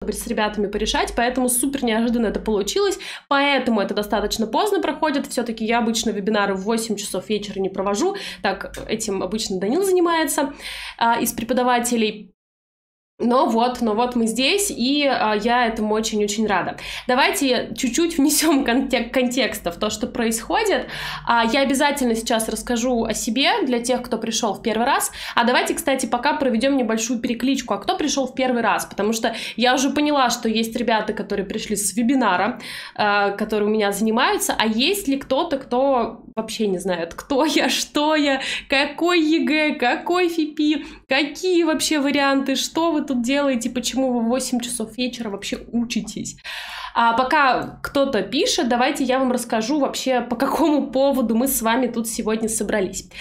с ребятами порешать, поэтому супер неожиданно это получилось, поэтому это достаточно поздно проходит, все-таки я обычно вебинары в 8 часов вечера не провожу, так этим обычно Данил занимается из преподавателей. Но вот мы здесь, и я этому очень-очень рада. Давайте чуть-чуть внесем контекста в то, что происходит. Я обязательно сейчас расскажу о себе для тех, кто пришел в первый раз. А давайте, кстати, пока проведем небольшую перекличку. А кто пришел в первый раз? Потому что я уже поняла, что есть ребята, которые пришли с вебинара, которые у меня занимаются, а есть ли кто-то, кто вообще не знает, кто я, что я, какой ЕГЭ, какой ФИПИ, какие вообще варианты, что вы тут делаете, почему вы в 8 часов вечера вообще учитесь. А пока кто-то пишет, давайте я вам расскажу вообще, по какому поводу мы с вами тут сегодня собрались.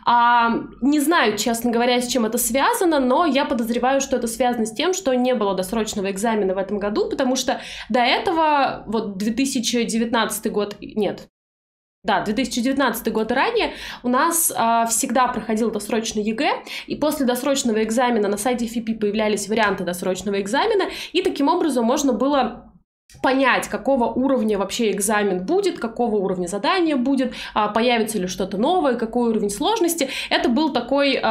Не знаю, честно говоря, с чем это связано, но я подозреваю, что это связано с тем, что не было досрочного экзамена в этом году, потому что до этого, вот 2019 год, нет, да, 2019 год и ранее у нас всегда проходил досрочный ЕГЭ, и после досрочного экзамена на сайте ФИПИ появлялись варианты досрочного экзамена, и таким образом можно было понять, какого уровня вообще экзамен будет, какого уровня задания будет, появится ли что-то новое, какой уровень сложности. Это был такой,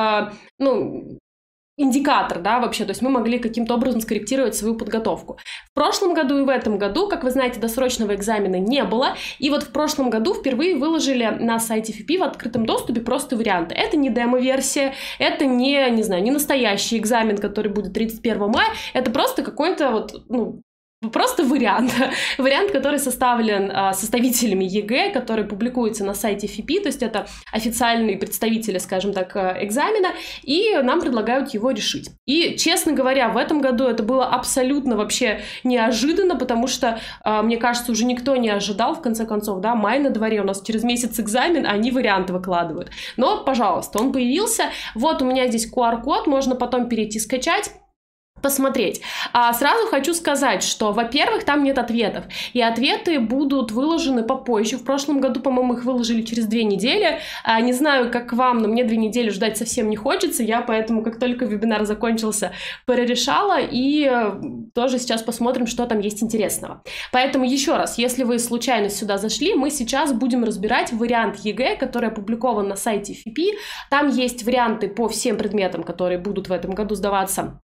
индикатор, да, вообще, то есть мы могли каким-то образом скорректировать свою подготовку. В прошлом году и в этом году, как вы знаете, досрочного экзамена не было, и вот в прошлом году впервые выложили на сайте ФИПИ в открытом доступе просто варианты. Это не демо-версия, это не знаю, не настоящий экзамен, который будет 31 мая, это просто какой-то просто вариант, который составлен составителями ЕГЭ, который публикуется на сайте ФИПИ, то есть это официальные представители, скажем так, экзамена, и нам предлагают его решить. И, честно говоря, в этом году это было абсолютно вообще неожиданно, потому что, мне кажется, уже никто не ожидал, в конце концов, да, май на дворе, у нас через месяц экзамен, а они варианты выкладывают. Но, пожалуйста, он появился, вот у меня здесь QR-код, можно потом перейти скачать, посмотреть. Сразу хочу сказать, что, во-первых, там нет ответов, и ответы будут выложены попозже. В прошлом году, по-моему, их выложили через 2 недели. Не знаю, как вам, но мне 2 недели ждать совсем не хочется, я поэтому, как только вебинар закончился, перерешала, и тоже сейчас посмотрим, что там есть интересного. Поэтому еще раз, если вы случайно сюда зашли, мы сейчас будем разбирать вариант ЕГЭ, который опубликован на сайте ФИПИ. Там есть варианты по всем предметам, которые будут в этом году сдаваться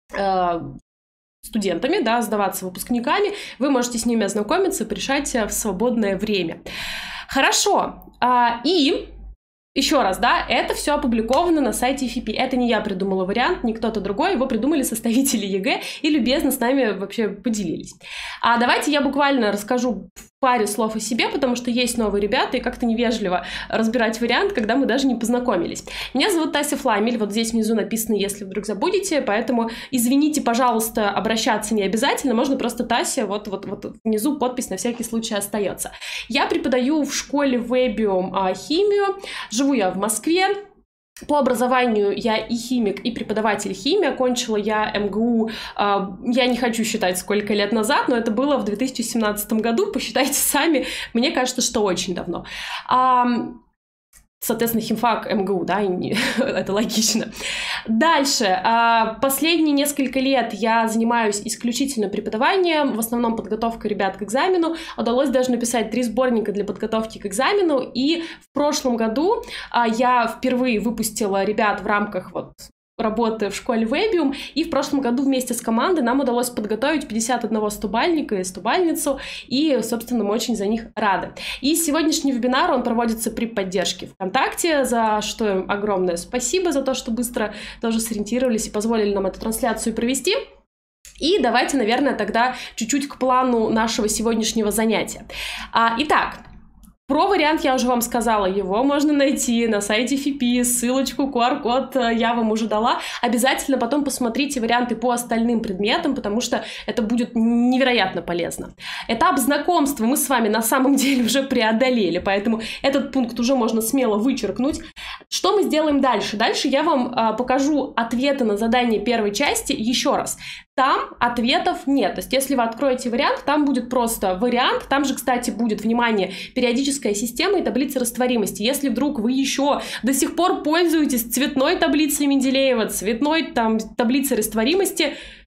студентами, да, сдаваться выпускниками. Вы можете с ними ознакомиться, порешать в свободное время. Хорошо. И еще раз, да, это все опубликовано на сайте ФИПИ. Это не я придумала вариант, не кто-то другой, его придумали составители ЕГЭ и любезно с нами вообще поделились. Давайте я буквально расскажу в паре слов о себе, потому что есть новые ребята, и как-то невежливо разбирать вариант, когда мы даже не познакомились. Меня зовут Тася Фламель, вот здесь внизу написано, если вдруг забудете, поэтому извините, пожалуйста, обращаться не обязательно, можно просто Тася, вот внизу подпись на всякий случай остается. Я преподаю в школе Webium химию, живу я в Москве. По образованию я и химик, и преподаватель химии. Окончила я МГУ, я не хочу считать, сколько лет назад, но это было в 2017 году, посчитайте сами, мне кажется, что очень давно. Соответственно, химфак МГУ, да, это логично. Дальше. Последние несколько лет я занимаюсь исключительно преподаванием, в основном подготовкой ребят к экзамену. Удалось даже написать 3 сборника для подготовки к экзамену, и в прошлом году я впервые выпустила ребят в рамках работы в школе Webium, и в прошлом году вместе с командой нам удалось подготовить 51 стубальника и стубальницу, и, собственно, мы очень за них рады. И сегодняшний вебинар, он проводится при поддержке ВКонтакте, за что им огромное спасибо, за то, что быстро тоже сориентировались и позволили нам эту трансляцию провести. И давайте, наверное, тогда чуть-чуть к плану нашего сегодняшнего занятия. Итак, про вариант я уже вам сказала, его можно найти на сайте ФИПИ, ссылочку, QR-код я вам уже дала. Обязательно потом посмотрите варианты по остальным предметам, потому что это будет невероятно полезно. Этап знакомства мы с вами на самом деле уже преодолели, поэтому этот пункт уже можно смело вычеркнуть. Что мы сделаем дальше? Дальше я вам покажу ответы на задание первой части еще раз. Там ответов нет. То есть, если вы откроете вариант, там будет просто вариант. Там же, кстати, будет, внимание, периодическая система и таблица растворимости. Если вдруг вы еще до сих пор пользуетесь цветной таблицей Менделеева, цветной таблицей растворимости,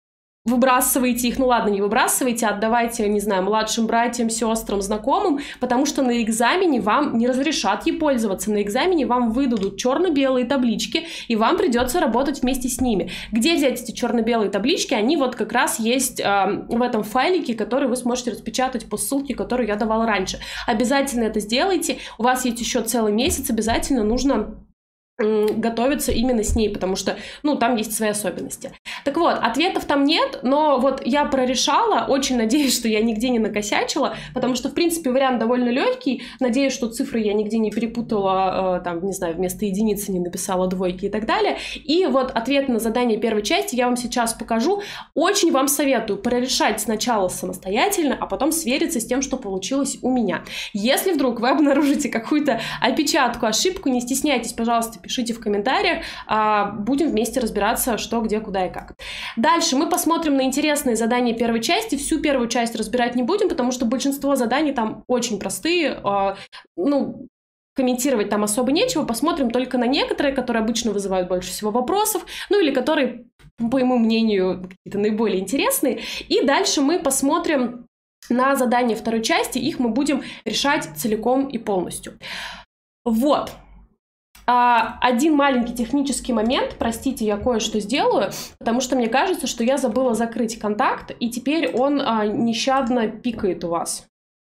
выбрасываете их, ну ладно, не выбрасывайте, отдавайте, не знаю, младшим братьям, сестрам, знакомым, потому что на экзамене вам не разрешат ей пользоваться, на экзамене вам выдадут черно-белые таблички, и вам придется работать вместе с ними. Где взять эти черно-белые таблички? Они вот как раз есть в этом файлике, который вы сможете распечатать по ссылке, которую я давала раньше. Обязательно это сделайте, у вас есть еще целый месяц, обязательно нужно готовиться именно с ней, потому что, ну, там есть свои особенности. Так вот, ответов там нет, но вот я прорешала, очень надеюсь, что я нигде не накосячила, потому что, в принципе, вариант довольно легкий, надеюсь, что цифры я нигде не перепутала, там, не знаю, вместо единицы не написала двойки и так далее. И вот ответ на задание первой части я вам сейчас покажу. Очень вам советую прорешать сначала самостоятельно, а потом свериться с тем, что получилось у меня. Если вдруг вы обнаружите какую-то опечатку, ошибку, не стесняйтесь, пожалуйста, пишите в комментариях, будем вместе разбираться, что, где, куда и как. Дальше мы посмотрим на интересные задания первой части. Всю первую часть разбирать не будем, потому что большинство заданий там очень простые, ну, комментировать там особо нечего, посмотрим только на некоторые, которые обычно вызывают больше всего вопросов, ну или которые, по моему мнению, какие-то наиболее интересные. И дальше мы посмотрим на задания второй части, их мы будем решать целиком и полностью. Вот. Один маленький технический момент, простите, я кое-что сделаю, потому что мне кажется, что я забыла закрыть контакт, и теперь он нещадно пикает у вас.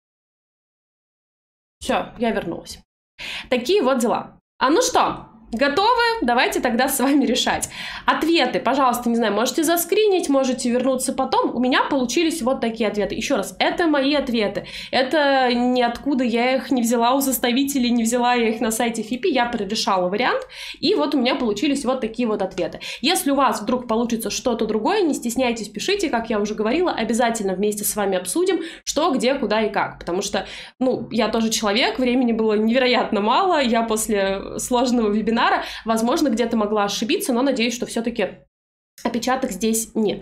Все, я вернулась. Такие вот дела. Ну что, готовы? Давайте тогда с вами решать. Ответы, пожалуйста, не знаю, можете заскринить, можете вернуться потом. У меня получились вот такие ответы. Еще раз, это мои ответы. Это ниоткуда я их не взяла у составителей, не взяла я их на сайте ФИПИ, я прорешала вариант, и вот у меня получились вот такие вот ответы. Если у вас вдруг получится что-то другое, не стесняйтесь, пишите, как я уже говорила, обязательно вместе с вами обсудим, что, где, куда и как, потому что, ну, я тоже человек, времени было невероятно мало, я после сложного вебинара, возможно, где-то могла ошибиться, но надеюсь, что все-таки опечаток здесь нет.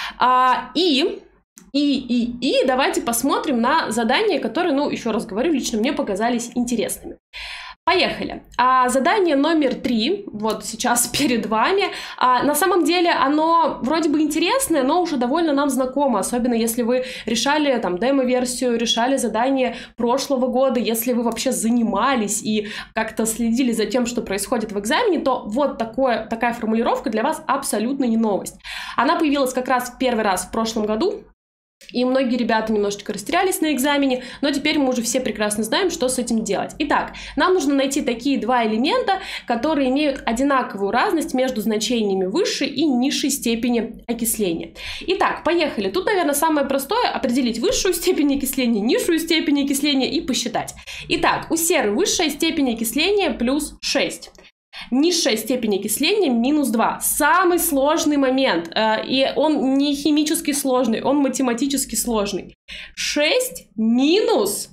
И давайте посмотрим на задания, которые, ну, еще раз говорю, лично мне показались интересными. Поехали. Задание номер 3, вот сейчас перед вами. На самом деле оно вроде бы интересное, но уже довольно нам знакомо, особенно если вы решали там демо-версию, решали задание прошлого года, если вы вообще занимались и как-то следили за тем, что происходит в экзамене, то вот такая формулировка для вас абсолютно не новость. Она появилась как раз в первый раз в прошлом году. И многие ребята немножечко растерялись на экзамене, но теперь мы уже все прекрасно знаем, что с этим делать. Итак, нам нужно найти такие два элемента, которые имеют одинаковую разность между значениями высшей и низшей степени окисления. Итак, поехали. Тут, наверное, самое простое — определить высшую степень окисления, низшую степень окисления и посчитать. Итак, у серы высшая степень окисления плюс 6. Низшая степень окисления минус 2. Самый сложный момент. И он не химически сложный, он математически сложный. 6 минус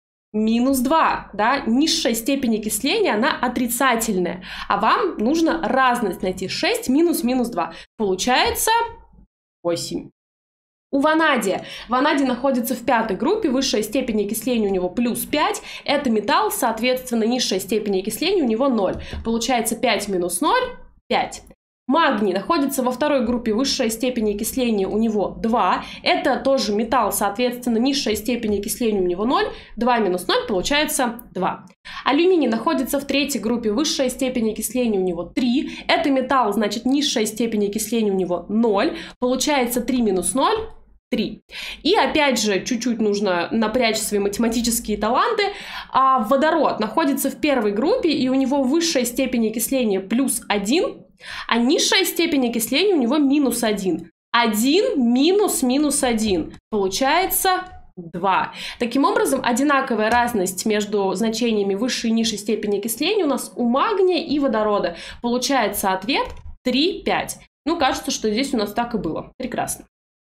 2. Да? Низшая степень окисления, она отрицательная. А вам нужно разность найти. 6 минус 2. Получается 8. У ванадия. Ванадий находится в 5-й группе, высшая степень окисления у него плюс 5. Это металл, соответственно, низшая степень окисления у него 0. Получается 5 минус 0, 5. Магний находится во 2-й группе, высшая степень окисления у него 2. Это тоже металл, соответственно, низшая степень окисления у него 0. 2 минус 0 получается 2. Алюминий находится в 3-й группе, высшая степень окисления у него 3. Это металл, значит, низшая степень окисления у него 0. Получается 3 минус 0. 3. И опять же, чуть-чуть нужно напрячь свои математические таланты. Водород находится в 1-й группе, и у него высшая степень окисления плюс 1, а низшая степень окисления у него минус 1. 1 минус 1. Получается 2. Таким образом, одинаковая разность между значениями высшей и низшей степени окисления у нас у магния и водорода. Получается ответ 3, 5. Ну, кажется, что здесь у нас так и было. Прекрасно.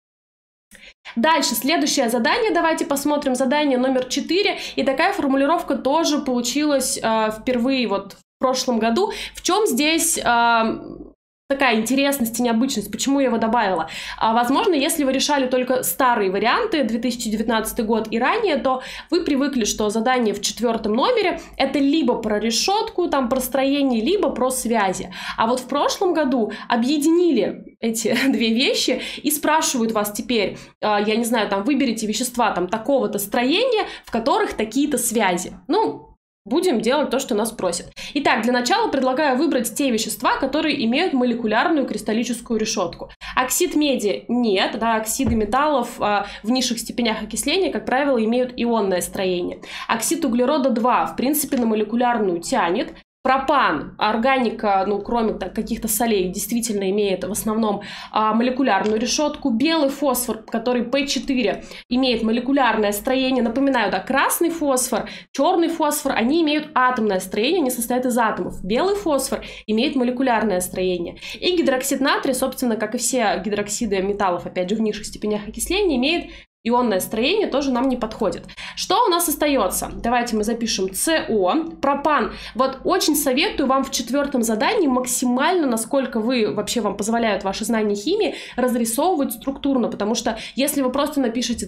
Дальше, следующее задание, давайте посмотрим задание номер 4, и такая формулировка тоже получилась впервые вот в прошлом году. В чем здесь такая интересность и необычность, почему я его добавила. Возможно, если вы решали только старые варианты, 2019 год и ранее, то вы привыкли, что задание в 4 номере это либо про решетку, там про строение, либо про связи. А вот в прошлом году объединили эти две вещи и спрашивают вас теперь, я не знаю, там выберите вещества там такого-то строения, в которых такие-то связи. Ну, будем делать то, что нас просят. Итак, для начала предлагаю выбрать те вещества, которые имеют молекулярную кристаллическую решетку. Оксид меди нет, да, оксиды металлов в низших степенях окисления, как правило, имеют ионное строение. Оксид углерода 2, в принципе, на молекулярную тянет. Пропан, органика, ну, кроме каких-то солей, действительно имеет в основном молекулярную решетку. Белый фосфор, который P4, имеет молекулярное строение. Напоминаю, да, красный фосфор, черный фосфор, они имеют атомное строение, они состоят из атомов. Белый фосфор имеет молекулярное строение. И гидроксид натрия, собственно, как и все гидроксиды металлов, опять же, в низших степенях окисления, имеет ионное строение, тоже нам не подходит. Что у нас остается? Давайте мы запишем СО, пропан. Вот очень советую вам в 4 задании максимально, насколько вам позволяют ваши знания химии, разрисовывать структурно, потому что если вы просто напишете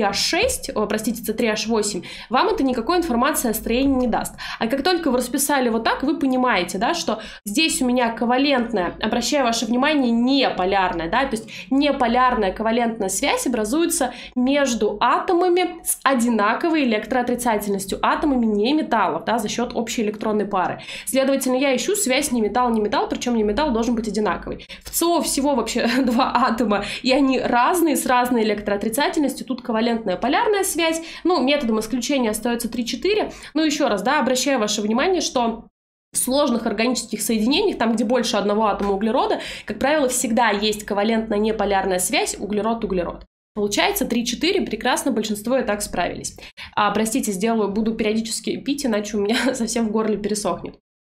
C3H8, вам это никакой информации о строении не даст. А как только вы расписали вот так, вы понимаете, да, что здесь у меня ковалентная, обращаю ваше внимание, не полярная, да, то есть неполярная ковалентная связь образуется между атомами с одинаковой электроотрицательностью, атомами не металлов, да, за счет общей электронной пары. Следовательно, я ищу связь не металл, причем не металл должен быть одинаковый. В СО всего вообще 2 атома, и они разные, с разной электроотрицательностью. Тут ковалентная полярная связь. Ну, методом исключения остается 3-4. Но еще раз, да, обращаю ваше внимание, что в сложных органических соединениях, там, где больше одного атома углерода, как правило, всегда есть ковалентная неполярная связь углерод-углерод. Получается 3-4, прекрасно, большинство и так справились. Простите, буду периодически пить, иначе у меня совсем в горле пересохнет.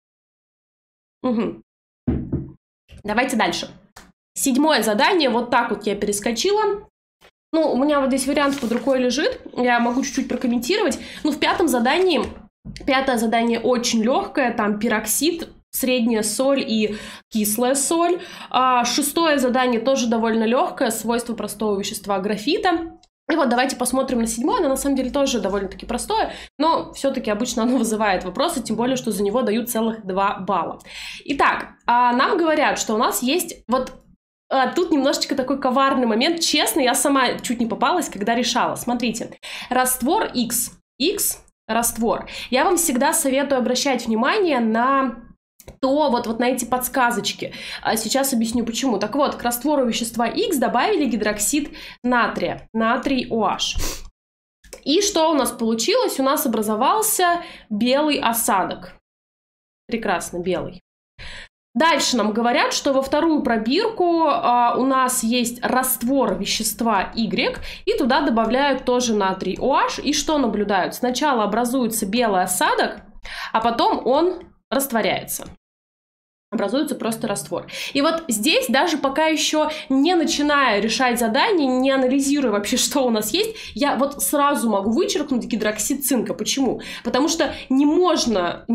Угу. Давайте дальше. 7 задание, вот так вот я перескочила. Ну, у меня вот здесь вариант под рукой лежит, я могу чуть-чуть прокомментировать. Ну, в 5 задании, 5 задание очень легкое, там пероксид, средняя соль и кислая соль. 6 задание тоже довольно легкое, свойство простого вещества графита. И вот давайте посмотрим на 7, оно на самом деле тоже довольно-таки простое, но все-таки обычно оно вызывает вопросы, тем более, что за него дают целых 2 балла. Итак, нам говорят, что у нас есть вот тут немножечко такой коварный момент. Честно, я сама чуть не попалась, когда решала. Смотрите, раствор X, раствор. Я вам всегда советую обращать внимание на вот на эти подсказочки. Сейчас объясню почему. Так вот, к раствору вещества X добавили гидроксид натрия, натрий OH. И что у нас получилось? У нас образовался белый осадок. Прекрасно, белый. Дальше нам говорят, что во вторую пробирку у нас есть раствор вещества Y, и туда добавляют тоже натрий OH. И что наблюдают? Сначала образуется белый осадок, а потом он растворяется. Образуется просто раствор. И вот здесь, даже пока еще не начиная решать задание, не анализируя вообще, что у нас есть, я вот сразу могу вычеркнуть гидроксид цинка. Почему? Потому что не может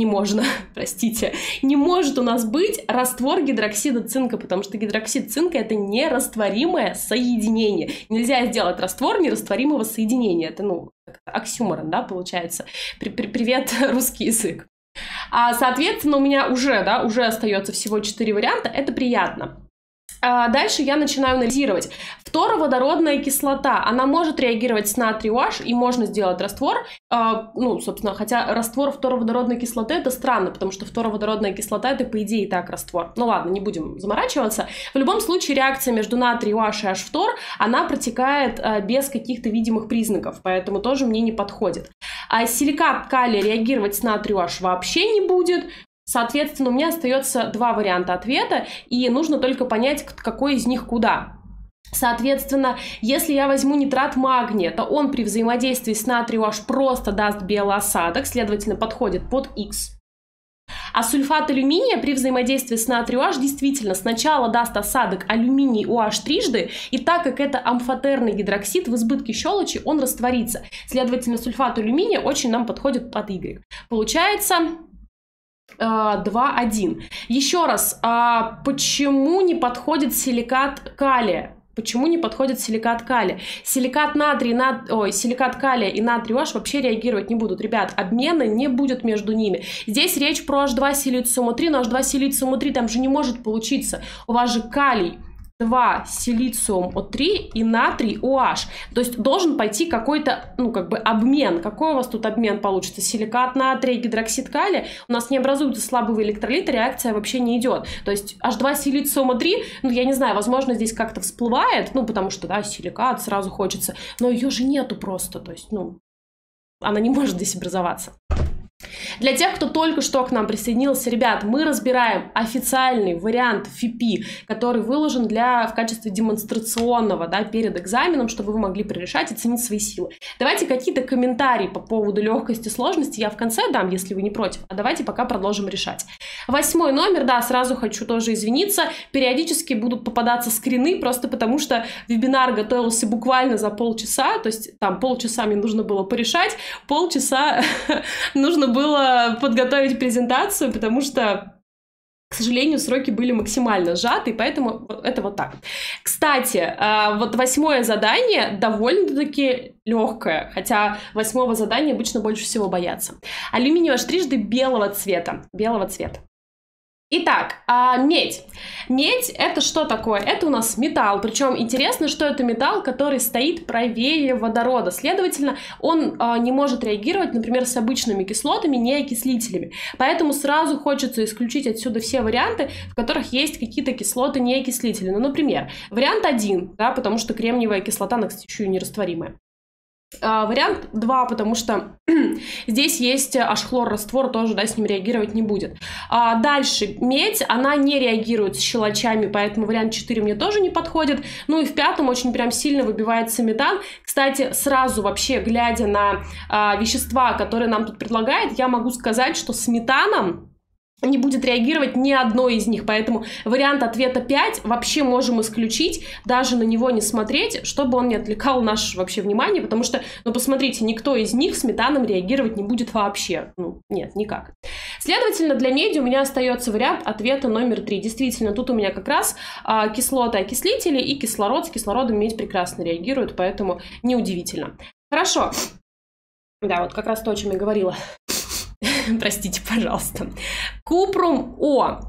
у нас быть раствор гидроксида цинка, потому что гидроксид цинка — это нерастворимое соединение. Нельзя сделать раствор нерастворимого соединения. Это, оксюморон, да, получается. Привет, русский язык. Соответственно, у меня уже остается всего 4 варианта, это приятно. Дальше я начинаю анализировать. Фтороводородная кислота, она может реагировать с натрий OH, и можно сделать раствор. Собственно, хотя раствор фтороводородной кислоты — это странно, потому что фтороводородная кислота — это, по идее, и так раствор. Ну ладно, не будем заморачиваться. В любом случае, реакция между натрий OH и H-фтор, она протекает без каких-то видимых признаков, поэтому тоже мне не подходит. А силикат калия реагировать с натрий OH вообще не будет. Соответственно, у меня остается 2 варианта ответа, и нужно только понять, какой из них куда. Соответственно, если я возьму нитрат магния, то он при взаимодействии с натрий OH просто даст белый осадок, следовательно, подходит под X. А сульфат алюминия при взаимодействии с натрий OH действительно сначала даст осадок алюминий OH трижды, и так как это амфотерный гидроксид, в избытке щелочи он растворится. Следовательно, сульфат алюминия очень нам подходит под Y. Получается 2,1. Еще раз, почему не подходит силикат калия? Почему не подходит силикат калия? Силикат силикат калия и натрий OH вообще реагировать не будут. Ребят, обмена не будет между ними. Здесь речь про H2 силициума 3, но H2 силициума 3 там же не может получиться. У вас же калий 2 силициум О3 и натрий OH. То есть должен пойти какой-то, обмен. Какой у вас тут обмен получится? Силикат натрия, гидроксид калия. У нас не образуются слабые электролиты, реакция вообще не идет. То есть H2 силициума 3, я не знаю, возможно, здесь как-то всплывает, потому что, да, силикат сразу хочется, но ее же нету просто, то есть, она не может здесь образоваться. Для тех, кто только что к нам присоединился, ребят, мы разбираем официальный вариант ФИПИ, который выложен в качестве демонстрационного, да, перед экзаменом, чтобы вы могли прорешать и ценить свои силы. Давайте какие-то комментарии по поводу легкости, сложности я в конце дам, если вы не против, а давайте пока продолжим решать. 8 номер, да, сразу хочу тоже извиниться, периодически будут попадаться скрины, просто потому что вебинар готовился буквально за полчаса, то есть там полчаса мне нужно было порешать, полчаса нужно было подготовить презентацию, потому что, к сожалению, сроки были максимально сжаты, поэтому это вот так. Кстати, вот 8 задание довольно-таки легкое, хотя 8 задания обычно больше всего боятся. Алюминий OH трижды белого цвета. Итак, медь. Медь — это что такое? Это у нас металл, причем интересно, что это металл, который стоит правее водорода. Следовательно, он не может реагировать, например, с обычными кислотами, не окислителями. Поэтому сразу хочется исключить отсюда все варианты, в которых есть какие-то кислоты не окислители. Например, вариант 1, да, потому что кремниевая кислота, она, кстати, еще и нерастворимая. Вариант 2, потому что здесь есть H-хлор раствор, тоже, да, с ним реагировать не будет. Дальше, медь, она не реагирует с щелочами, поэтому вариант 4 мне тоже не подходит. И в 5 очень прям сильно выбивается метан. Кстати, сразу вообще, глядя на вещества, которые нам тут предлагают, я могу сказать, что с метаном не будет реагировать ни одно из них, поэтому вариант ответа 5 вообще можем исключить, даже на него не смотреть, чтобы он не отвлекал наше вообще внимание, потому что, посмотрите, никто из них с метаном реагировать не будет вообще, нет, никак. Следовательно, для меди у меня остается вариант ответа номер 3. Действительно, тут у меня как раз кислоты-окислители и кислород, с кислородом медь прекрасно реагирует, поэтому неудивительно. Хорошо, да, вот как раз то, о чем я говорила. Простите, пожалуйста. Купрум О.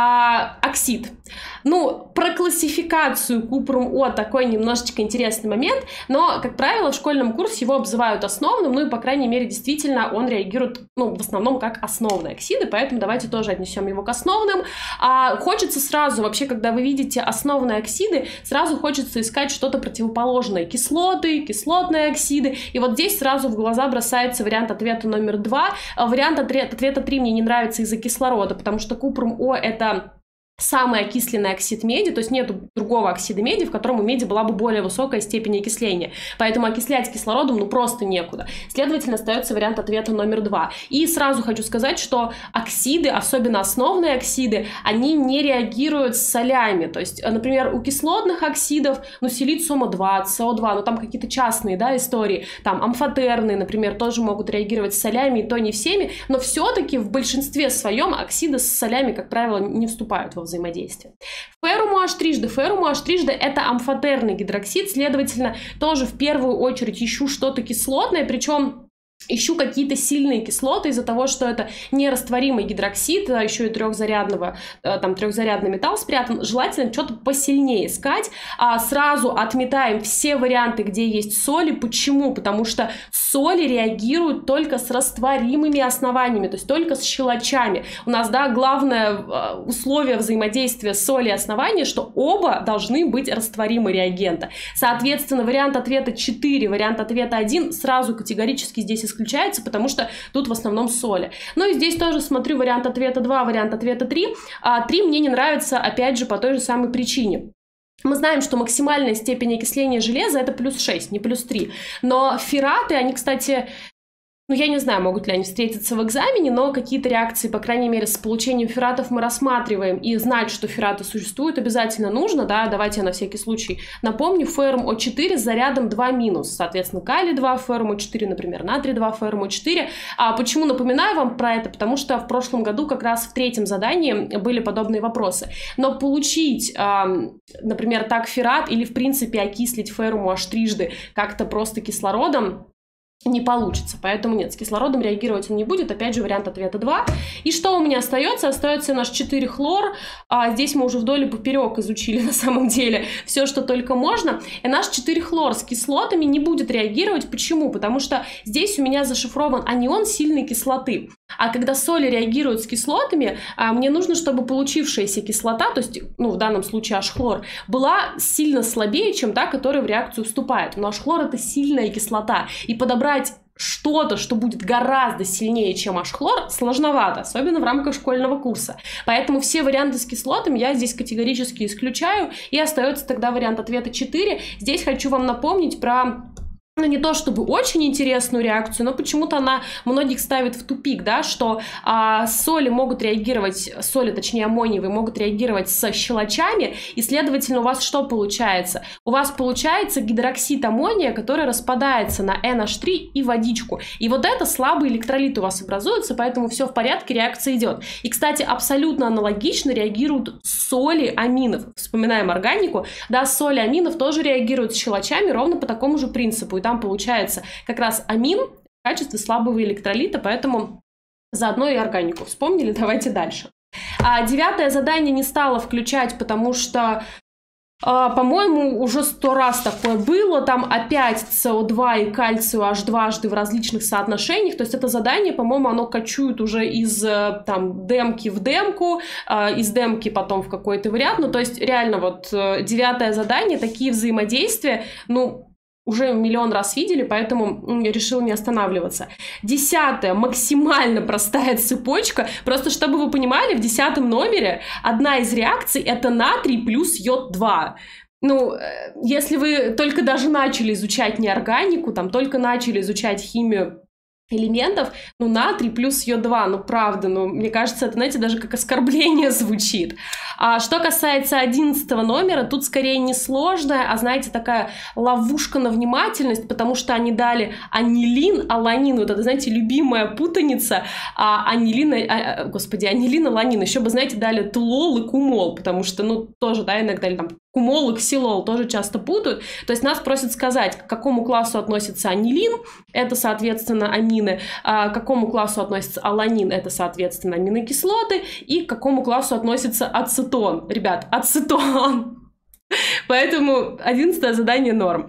Оксид. Про классификацию купрум О такой немножечко интересный момент, но, как правило, в школьном курсе его обзывают основным, и, по крайней мере, действительно, он реагирует, в основном, как основные оксиды, поэтому давайте тоже отнесем его к основным. Хочется сразу, вообще, когда вы видите основные оксиды, сразу хочется искать что-то противоположное. Кислоты, кислотные оксиды, и вот здесь сразу в глаза бросается вариант ответа номер 2. Вариант ответа 3 мне не нравится из-за кислорода, потому что купрум О — это самый окисленный оксид меди, то есть нет другого оксида меди, в котором у меди была бы более высокая степень окисления. Поэтому окислять кислородом просто некуда. Следовательно, остается вариант ответа номер 2. И сразу хочу сказать, что оксиды, особенно основные оксиды, они не реагируют с солями. То есть, например, у кислотных оксидов, силициума 2, СО2, там какие-то частные, да, истории, там амфотерные, например, тоже могут реагировать с солями, и то не всеми, но все-таки в большинстве своем оксиды с солями, как правило, не вступают во взаимодействие. Феррум OH трижды это амфотерный гидроксид, следовательно, тоже в первую очередь ищу что-то кислотное, причем ищу какие-то сильные кислоты из-за того, что это нерастворимый гидроксид, еще и трехзарядный металл спрятан. Желательно что-то посильнее искать. Сразу отметаем все варианты, где есть соли. Почему? Потому что соли реагируют только с растворимыми основаниями, то есть только с щелочами. У нас, да, главное условие взаимодействия соли и основания, что оба должны быть растворимы реагента. Соответственно, вариант ответа 4, вариант ответа 1 сразу категорически здесь исключается, потому что тут в основном соли. И здесь тоже смотрю вариант ответа 2, вариант ответа 3. 3 мне не нравится, опять же, по той же самой причине. Мы знаем, что максимальная степень окисления железа — это +6, не +3. Но ферраты, они, кстати, ну, я не знаю, могут ли они встретиться в экзамене, но какие-то реакции, по крайней мере, с получением ферратов мы рассматриваем. И знать, что ферраты существуют, обязательно нужно, да, давайте я на всякий случай напомню. Феррум О4 с зарядом 2-, соответственно, калий 2, феррум О4, например, натрий 2, феррум О4. А почему напоминаю вам про это? Потому что в прошлом году как раз в 3-м задании были подобные вопросы. Но получить, например, так феррат или, в принципе, окислить феррум H трижды как-то просто кислородом не получится, поэтому нет, с кислородом реагировать он не будет, опять же, вариант ответа 2. И что у меня остается? Остается наш 4-хлор, здесь мы уже вдоль и поперек изучили на самом деле все, что только можно, и наш 4-хлор с кислотами не будет реагировать. Почему? Потому что здесь у меня зашифрован анион сильной кислоты, а когда соли реагируют с кислотами, мне нужно, чтобы получившаяся кислота, то есть, ну, в данном случае H-хлор, была сильно слабее, чем та, которая в реакцию вступает. Но H-хлор — это сильная кислота, и подобрать что-то, что будет гораздо сильнее, чем H-хлор, сложновато, особенно в рамках школьного курса. Поэтому все варианты с кислотами я здесь категорически исключаю, и остается тогда вариант ответа 4. Здесь хочу вам напомнить про... ну, не то чтобы очень интересную реакцию, но почему-то она многих ставит в тупик, да, что соли могут реагировать, соли, точнее аммониевые, могут реагировать с щелочами, и, следовательно, у вас что получается? У вас получается гидроксид аммония, который распадается на NH3 и водичку. И вот это слабый электролит у вас образуется, поэтому все в порядке, реакция идет. И, кстати, абсолютно аналогично реагируют соли аминов. Вспоминаем органику, да, соли аминов тоже реагируют с щелочами ровно по такому же принципу. И там получается как раз амин в качестве слабого электролита, поэтому заодно и органику вспомнили. Давайте дальше. 9-е задание не стала включать, потому что, по-моему, уже 100 раз такое было. Там опять СО2 и кальцию H дважды в различных соотношениях. То есть это задание, по-моему, оно кочует уже из там демки в демку, из демки потом в какой-то вариант. Ну, то есть реально вот 9-е задание, такие взаимодействия, ну, уже миллион раз видели, поэтому я решила не останавливаться. 10-е, максимально простая цепочка. Просто чтобы вы понимали, в 10-м номере одна из реакций — это натрий плюс йод-2. Ну, если вы только даже начали изучать неорганику, там только начали изучать химию элементов, ну, натрий плюс йод-2, ну, правда, ну, мне кажется, это, знаете, даже как оскорбление звучит. А что касается 11-го номера, тут скорее несложная, а, знаете, такая ловушка на внимательность, потому что они дали анилин, аланин, вот это, знаете, любимая путаница, анилин, аланин, еще бы, знаете, дали тулол и кумол, потому что, ну, тоже, да, иногда, или там кумол и ксилол тоже часто путают. То есть нас просят сказать, к какому классу относится анилин, это, соответственно, амины, к какому классу относится аланин, это, соответственно, аминокислоты, и к какому классу относится ацетон. Ребят, ацетон. Поэтому 11-е задание норм.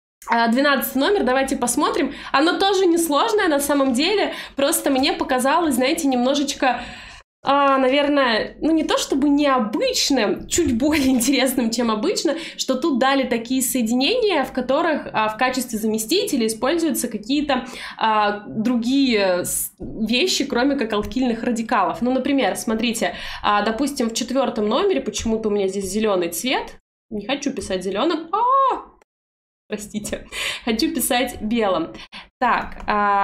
12-й номер, давайте посмотрим. Оно тоже несложное на самом деле, просто мне показалось, знаете, немножечко... наверное, ну не то чтобы необычным, чуть более интересным, чем обычно, что тут дали такие соединения, в которых в качестве заместителей используются какие-то другие вещи, кроме как алкильных радикалов. Ну, например, смотрите, допустим, в 4-м номере, почему-то у меня здесь зеленый цвет, не хочу писать зеленым, простите, хочу писать белым. Так,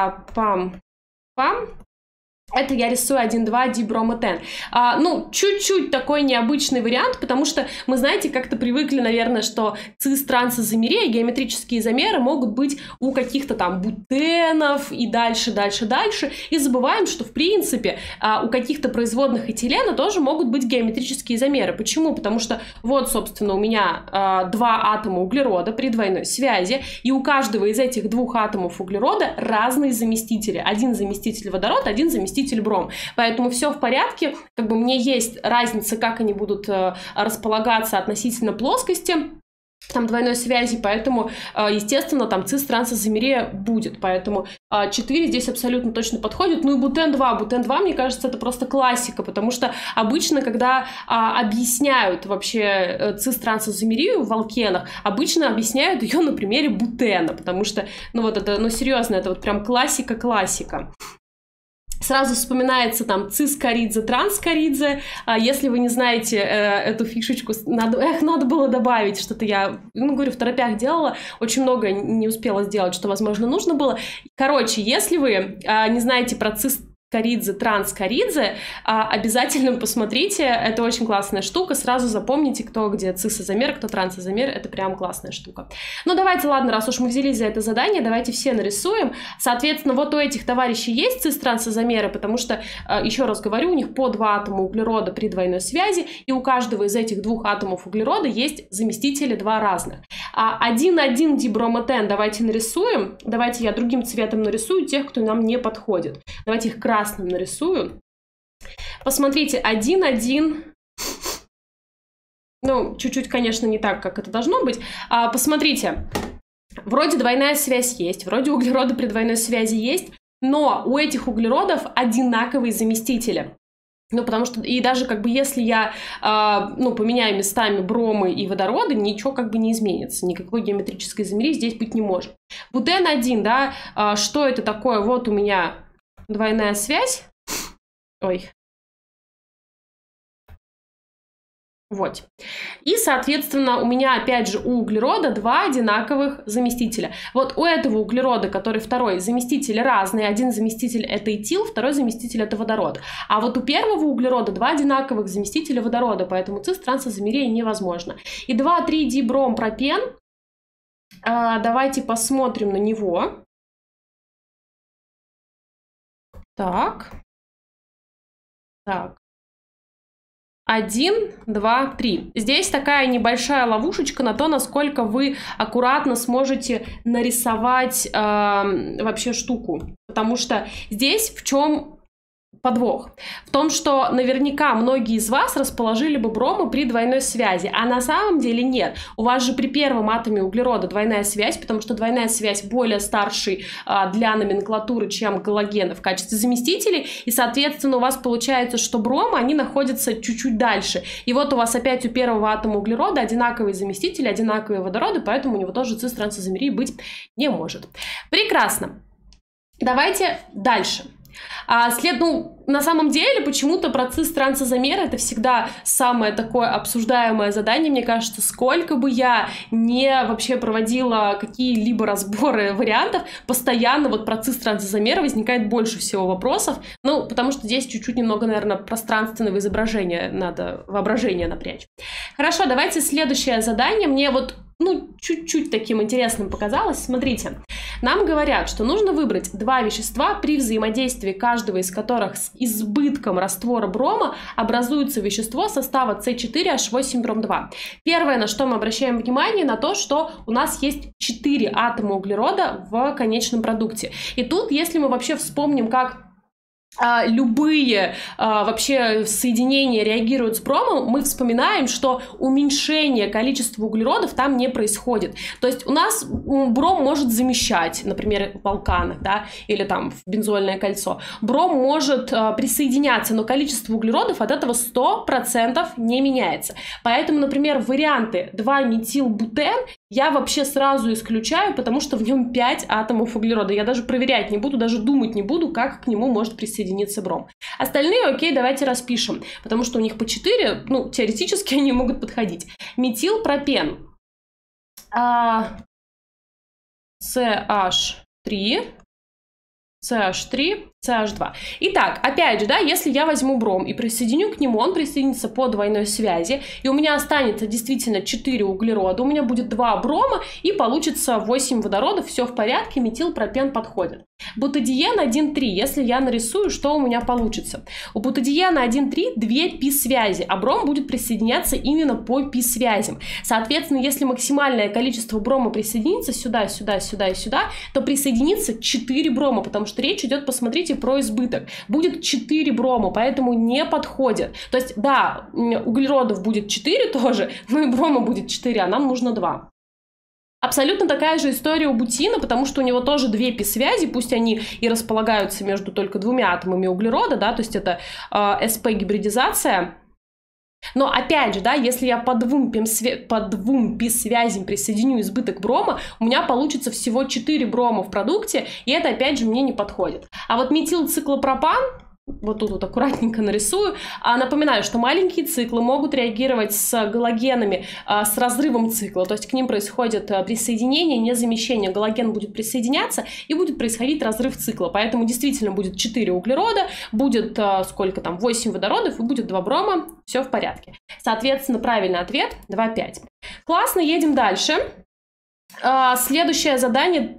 пам. Это я рисую 1,2 диброметен. Ну, чуть-чуть такой необычный вариант, потому что мы, знаете, как-то привыкли, наверное, что цис-трансизомерия, геометрические замеры могут быть у каких-то там бутенов и дальше. И забываем, что, в принципе, у каких-то производных этилена тоже могут быть геометрические замеры. Почему? Потому что вот, собственно, у меня 2 атома углерода при двойной связи, и у каждого из этих 2 атомов углерода разные заместители. Один заместитель водород, один заместитель бром. Поэтому все в порядке. Как бы мне есть разница, как они будут располагаться относительно плоскости там двойной связи, поэтому, естественно, там цис-трансизомерия будет. Поэтому 4 здесь абсолютно точно подходит. Ну и бутен-2. Бутен-2, мне кажется, это просто классика, потому что обычно, когда объясняют вообще цис-трансизомерию в алкенах, обычно объясняют ее на примере бутена, потому что, ну вот это, ну серьезно, это вот прям классика-классика. Сразу вспоминается там цискоридзе, транскоридзе. Если вы не знаете эту фишечку, надо было добавить, что-то я, говорю, в торопях делала, очень много не успела сделать, что, возможно, нужно было. Короче, если вы не знаете про цискоридзе, транскоридзе, обязательно посмотрите, это очень классная штука, сразу запомните, кто где цисозомер, кто трансозомер, это прям классная штука. Ну давайте, ладно, раз уж мы взялись за это задание, давайте все нарисуем. Соответственно, вот у этих товарищей есть цис-трансозомеры, потому что, еще раз говорю, у них по 2 атома углерода при двойной связи, и у каждого из этих 2 атомов углерода есть заместители 2 разных. 1,1 диброметен давайте нарисуем, давайте я другим цветом нарисую тех, кто нам не подходит. Давайте их красным нарисую. Посмотрите, 1,1, ну, чуть-чуть, конечно, не так, как это должно быть. Посмотрите, вроде двойная связь есть, вроде углероды при двойной связи есть, но у этих углеродов одинаковые заместители. Ну, потому что, и даже как бы если я, поменяю местами бромы и водороды, ничего как бы не изменится, никакой геометрической измерии здесь быть не может. Бутен-1, да, что это такое? Вот у меня двойная связь. Ой. Вот. И, соответственно, у меня, опять же, у углерода 2 одинаковых заместителя. Вот у этого углерода, который второй, заместители разные. Один заместитель — это этил, второй заместитель — это водород. А вот у первого углерода 2 одинаковых заместителя водорода, поэтому цис-трансозомерия невозможно. И 2,3-дибром-пропен. Давайте посмотрим на него. Так. 1, 2, 3. Здесь такая небольшая ловушечка на то, насколько вы аккуратно сможете нарисовать вообще штуку. Потому что здесь в чем подвох? В том, что наверняка многие из вас расположили бы бромы при двойной связи, а на самом деле нет. У вас же при первом атоме углерода двойная связь, потому что двойная связь более старший для номенклатуры, чем галогены в качестве заместителей, и, соответственно, у вас получается, что бромы, они находятся чуть-чуть дальше. И вот у вас опять у первого атома углерода одинаковые заместители, одинаковые водороды, поэтому у него тоже цис-трансозомерии быть не может. Прекрасно. Давайте дальше. На самом деле, почему-то процесс трансозомера — это всегда самое такое обсуждаемое задание, мне кажется, сколько бы я не вообще проводила какие-либо разборы вариантов, постоянно вот процесс трансозомера возникает больше всего вопросов, ну, потому что здесь чуть-чуть немного, наверное, пространственного изображения надо, воображение напрячь. Хорошо, давайте следующее задание, мне вот чуть-чуть таким интересным показалось. Смотрите, нам говорят, что нужно выбрать 2 вещества, при взаимодействии каждого из которых с избытком раствора брома образуется вещество состава С4H8-бром-2. Первое, на что мы обращаем внимание, на то, что у нас есть 4 атома углерода в конечном продукте. И тут, если мы вообще вспомним, как любые вообще соединения реагируют с бромом, мы вспоминаем, что уменьшение количества углеродов там не происходит. То есть у нас бром может замещать, например, в алканах, да, или там в бензольное кольцо. Бром может присоединяться, но количество углеродов от этого 100% не меняется. Поэтому, например, варианты 2-метилбутен я вообще сразу исключаю, потому что в нем 5 атомов углерода. Я даже проверять не буду, даже думать не буду, как к нему может присоединиться бром. Остальные, окей, давайте распишем, потому что у них по 4, теоретически они могут подходить. Метилпропен. CH3, CH3, CH2. Итак, опять же, да, если я возьму бром и присоединю к нему, он присоединится по двойной связи, и у меня останется действительно 4 углерода, у меня будет 2 брома, и получится 8 водородов, все в порядке, метилпропен подходит. Бутадиен 1,3, если я нарисую, что у меня получится? У бутадиена 1,3 2 пи-связи, а бром будет присоединяться именно по пи-связям. Соответственно, если максимальное количество брома присоединится сюда, сюда, сюда и сюда, то присоединится 4 брома, потому что речь идет, посмотрите, про избыток. Будет 4 брома, поэтому не подходит. То есть, да, углеродов будет 4 тоже, но и брома будет 4, а нам нужно 2. Абсолютно такая же история у бутина, потому что у него тоже 2 пи-связи, пусть они и располагаются между только 2 атомами углерода, да, то есть это sp-гибридизация. Но опять же, да, если я по двум ПИ-связям присоединю избыток брома, у меня получится всего 4 брома в продукте, и это опять же мне не подходит. А вот метилциклопропан, вот тут вот аккуратненько нарисую. Напоминаю, что маленькие циклы могут реагировать с галогенами с разрывом цикла, то есть к ним происходит присоединение, не замещение. Галоген будет присоединяться и будет происходить разрыв цикла, поэтому действительно будет 4 углерода, будет сколько там, 8 водородов и будет 2 брома, все в порядке. Соответственно, правильный ответ 2,5. Классно, едем дальше. Следующее задание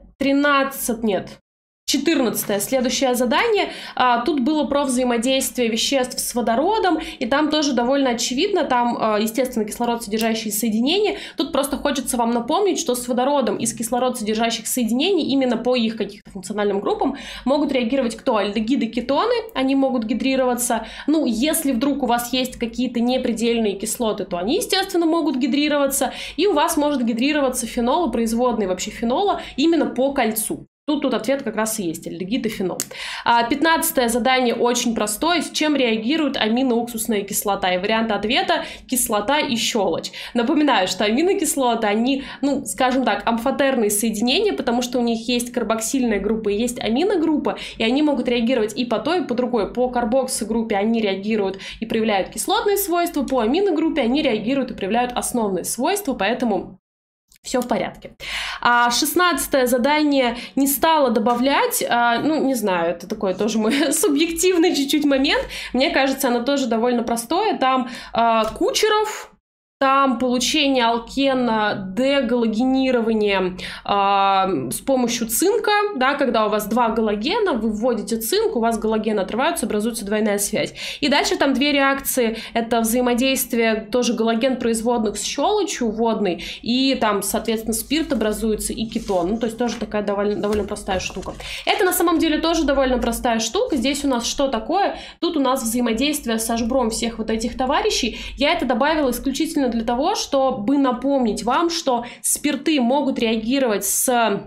14-е, следующее задание. Тут было про взаимодействие веществ с водородом, и там тоже довольно очевидно, там, естественно, кислород содержащие соединения. Тут просто хочется вам напомнить, что с водородом из кислород содержащих соединений именно по их каких-то функциональным группам могут реагировать кто? Альдегиды, кетоны, они могут гидрироваться. Ну, если вдруг у вас есть какие-то непредельные кислоты, то они, естественно, могут гидрироваться, и у вас может гидрироваться фенол, производные вообще фенола именно по кольцу. Тут ответ как раз и есть, альдегид и фенол. 15-е задание очень простое. С чем реагирует аминоуксусная кислота? И варианты ответа – кислота и щелочь. Напоминаю, что аминокислоты, они, ну, скажем так, амфотерные соединения, потому что у них есть карбоксильная группа и есть аминогруппа, и они могут реагировать и по той, и по другой. По карбоксогруппе они реагируют и проявляют кислотные свойства, по аминогруппе они реагируют и проявляют основные свойства, поэтому все в порядке. 16-е задание не стала добавлять, ну, не знаю, это такой тоже мой субъективный чуть-чуть момент. Мне кажется, оно тоже довольно простое. Там Кучеров, там получение алкена, дегалогенирование с помощью цинка, да, когда у вас 2 галогена, вы вводите цинк, у вас галогены отрываются, образуется двойная связь. И дальше там 2 реакции, это взаимодействие тоже галоген производных с щелочью водной, и там, соответственно, спирт образуется и кетон, ну, то есть тоже такая довольно простая штука. Это на самом деле тоже довольно простая штука. Здесь у нас что такое? Тут у нас взаимодействие с H-бром всех вот этих товарищей. Я это добавила исключительно для того, чтобы напомнить вам, что спирты могут реагировать с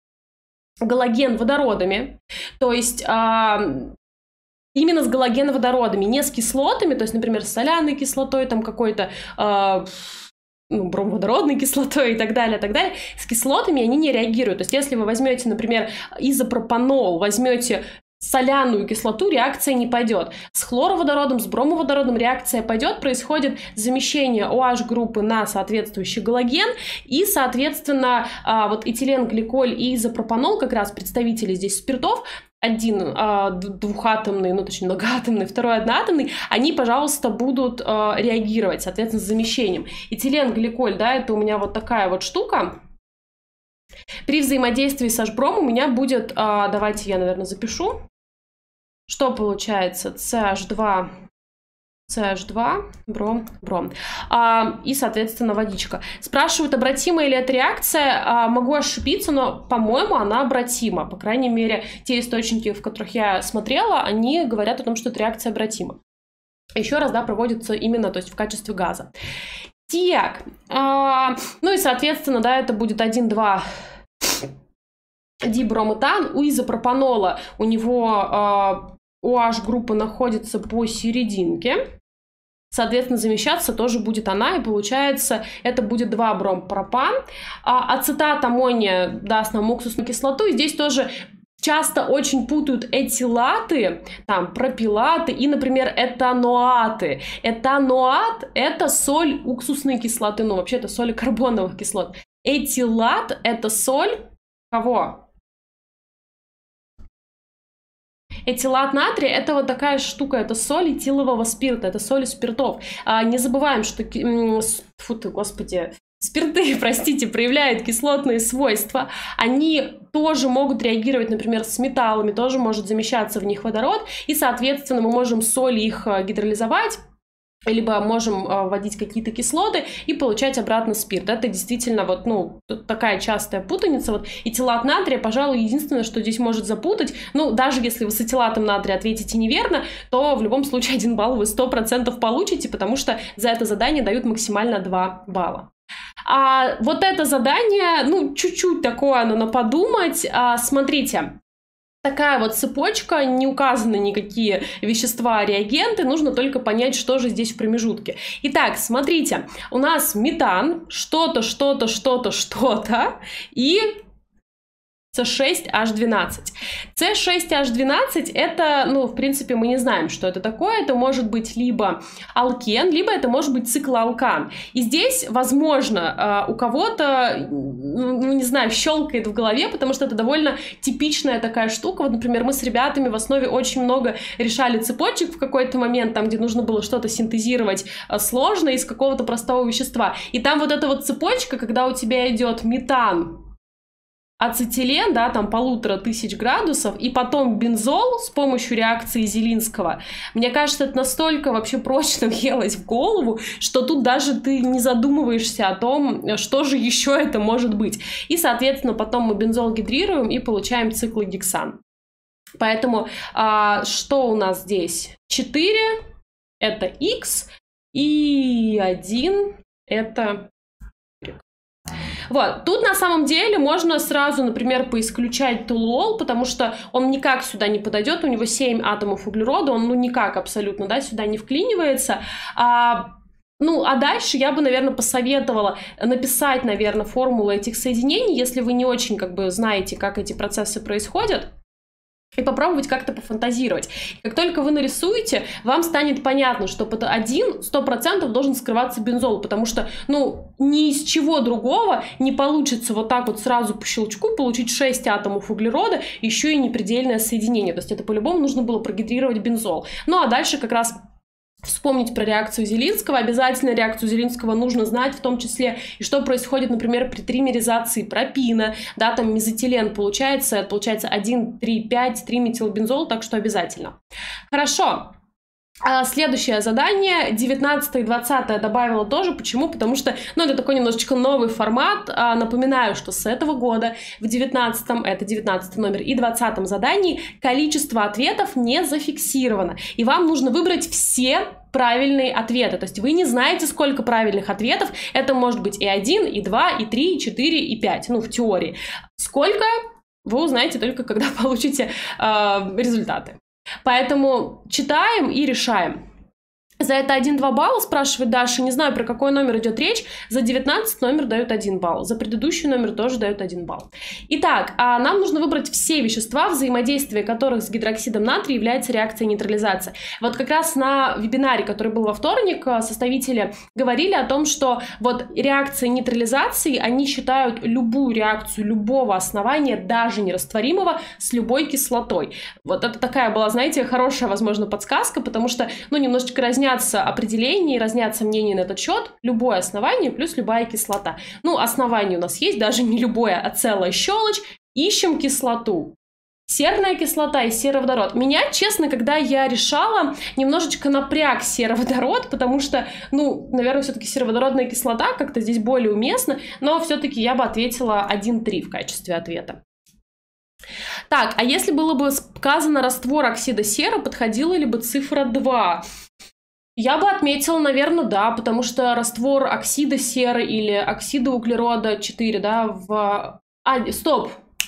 галоген-водородами, то есть именно с галоген-водородами, не с кислотами, то есть, например, с соляной кислотой, там какой-то бромводородной кислотой и так далее, с кислотами они не реагируют. То есть, если вы возьмете, например, изопропанол, возьмете соляную кислоту, реакция не пойдет. С хлороводородом, с бромоводородом реакция пойдет, происходит замещение OH-группы на соответствующий галоген, и, соответственно, вот этиленгликоль и изопропанол, как раз представители здесь спиртов, один двухатомный, ну, точнее, многоатомный, второй одноатомный, они, пожалуйста, будут реагировать, соответственно, с замещением. Этиленгликоль, да, это у меня вот такая вот штука. При взаимодействии с H-бром у меня будет, давайте я, наверное, запишу, что получается, CH2, бром. И, соответственно, водичка. Спрашивают, обратима ли эта реакция. Могу ошибиться, но, по-моему, она обратима. По крайней мере, те источники, в которых я смотрела, они говорят о том, что эта реакция обратима. Еще раз, да, проводится именно, то есть в качестве газа. Так, ну и, соответственно, да, это будет 1,2 диброметан. У изопропанола у него OH-группа находится посерединке. Соответственно, замещаться тоже будет она, и получается, это будет 2 бромпропан. Ацетат аммония даст нам уксусную кислоту, и здесь тоже часто очень путают этилаты, там, пропилаты и, например, этаноаты. Этаноат – это соль уксусной кислоты, ну, вообще это соли карбоновых кислот. Этилат – это соль кого? Этилат натрия – это вот такая штука, это соль этилового спирта, это соли спиртов. Не забываем, что, спирты, простите, проявляют кислотные свойства. Они тоже могут реагировать, например, с металлами, тоже может замещаться в них водород, и, соответственно, мы можем соли их гидролизовать, либо можем вводить какие-то кислоты и получать обратно спирт. Это действительно вот, ну, такая частая путаница. Вот этилат натрия, пожалуй, единственное, что здесь может запутать. Ну, даже если вы с этилатом натрия ответите неверно, то в любом случае 1 балл вы 100% получите, потому что за это задание дают максимально 2 балла. Вот это задание, ну, чуть-чуть такое оно на подумать. Смотрите. Такая вот цепочка, не указаны никакие вещества, реагенты, нужно только понять, что же здесь в промежутке. Итак, смотрите, у нас метан, что-то, что-то, что-то, что-то, и C6H12. C6H12 это, ну, в принципе, мы не знаем, что это такое. Это может быть либо алкен, либо это может быть циклоалкан. И здесь, возможно, у кого-то, ну, не знаю, щелкает в голове, потому что это довольно типичная такая штука. Вот, например, мы с ребятами в основе очень много решали цепочек в какой-то момент, там, где нужно было что-то синтезировать сложно из какого-то простого вещества. И там вот эта вот цепочка, когда у тебя идет метан, ацетилен, да, там 1500 градусов, и потом бензол с помощью реакции Зелинского. Мне кажется, это настолько вообще прочно въелось в голову, что тут даже ты не задумываешься о том, что же еще это может быть. И, соответственно, потом мы бензол гидрируем и получаем циклогексан. Поэтому что у нас здесь? 4 это X, и 1 это... Вот, тут на самом деле можно сразу, например, поисключать толуол, потому что он никак сюда не подойдет, у него 7 атомов углерода, он ну никак абсолютно, да, сюда не вклинивается. Ну, а дальше я бы, наверное, посоветовала написать, наверное, формулы этих соединений, если вы не очень, как бы, знаете, как эти процессы происходят, и попробовать как-то пофантазировать. Как только вы нарисуете, вам станет понятно, что под 100% должен скрываться бензол, потому что, ну, ни из чего другого не получится вот так вот сразу по щелчку получить 6 атомов углерода, еще и непредельное соединение. То есть это по-любому нужно было прогидрировать бензол. Ну, а дальше как раз вспомнить про реакцию Зелинского. Обязательно реакцию Зелинского нужно знать, в том числе и что происходит, например, при тримеризации пропина, да, там мезотилен получается 1, 3, 5, 3 метилбензол, так что обязательно. Хорошо. Следующее задание, 19 и 20 добавила тоже. Почему? Потому что, ну, это такой немножечко новый формат. Напоминаю, что с этого года в 19-м, это 19 номер, и 20-м задании количество ответов не зафиксировано. И вам нужно выбрать все правильные ответы. То есть вы не знаете, сколько правильных ответов. Это может быть и 1, и 2, и 3, и 4, и 5. Ну, в теории. Сколько, вы узнаете только, когда получите результаты. Поэтому читаем и решаем. За это 1-2 балла, спрашивает Даша. Не знаю, про какой номер идет речь. За 19 номер дают 1 балл. За предыдущий номер тоже дают 1 балл. Итак, нам нужно выбрать все вещества, взаимодействие которых с гидроксидом натрия является реакцией нейтрализации. Вот как раз на вебинаре, который был во вторник, составители говорили о том, что вот реакции нейтрализации, они считают любую реакцию любого основания, даже нерастворимого, с любой кислотой. Вот это такая была, знаете, хорошая, возможно, подсказка, потому что, ну, немножечко разнятся определения, разнятся мнения на этот счет. Любое основание плюс любая кислота. Ну, основание у нас есть, даже не любое, а целая щелочь. Ищем кислоту. Серная кислота и сероводород. Меня, честно, когда я решала, немножечко напряг сероводород, потому что, ну, наверное, все-таки сероводородная кислота как-то здесь более уместна, но все-таки я бы ответила 1,3 в качестве ответа. Так, а если было бы сказано раствор оксида серы, подходила ли бы цифра 2? Я бы отметила, наверное, да, потому что раствор оксида серы или оксида углерода 4, да, стоп.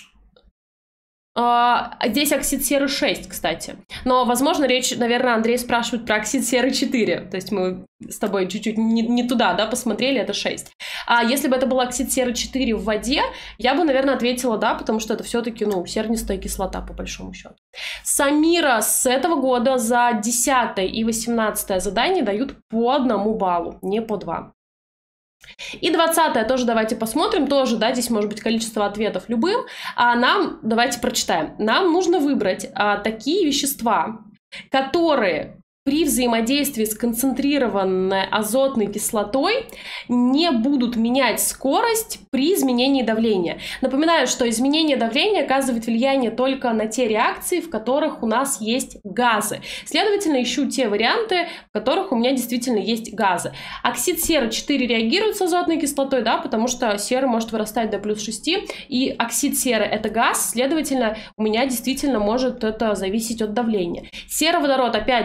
Здесь оксид серы 6, кстати. Но, возможно, речь, наверное, Андрей спрашивает про оксид серы 4. То есть мы с тобой чуть-чуть не туда, да, посмотрели, это 6. А если бы это был оксид серы 4 в воде, я бы, наверное, ответила да, потому что это все-таки, ну, сернистая кислота, по большому счету. Самира с этого года за 10 и 18 задание дают по 1 баллу, не по 2. И 20-е тоже давайте посмотрим, тоже, да, здесь может быть количество ответов любым, а нам, давайте прочитаем, нам нужно выбрать такие вещества, которые при взаимодействии с концентрированной азотной кислотой не будут менять скорость при изменении давления. Напоминаю, что изменение давления оказывает влияние только на те реакции, в которых у нас есть газы. Следовательно, ищу те варианты, в которых у меня действительно есть газы. Оксид серы 4 реагирует с азотной кислотой, да, потому что сера может вырастать до плюс 6, и оксид серы это газ, следовательно, у меня действительно может это зависеть от давления. Сероводород, опять же, да, серу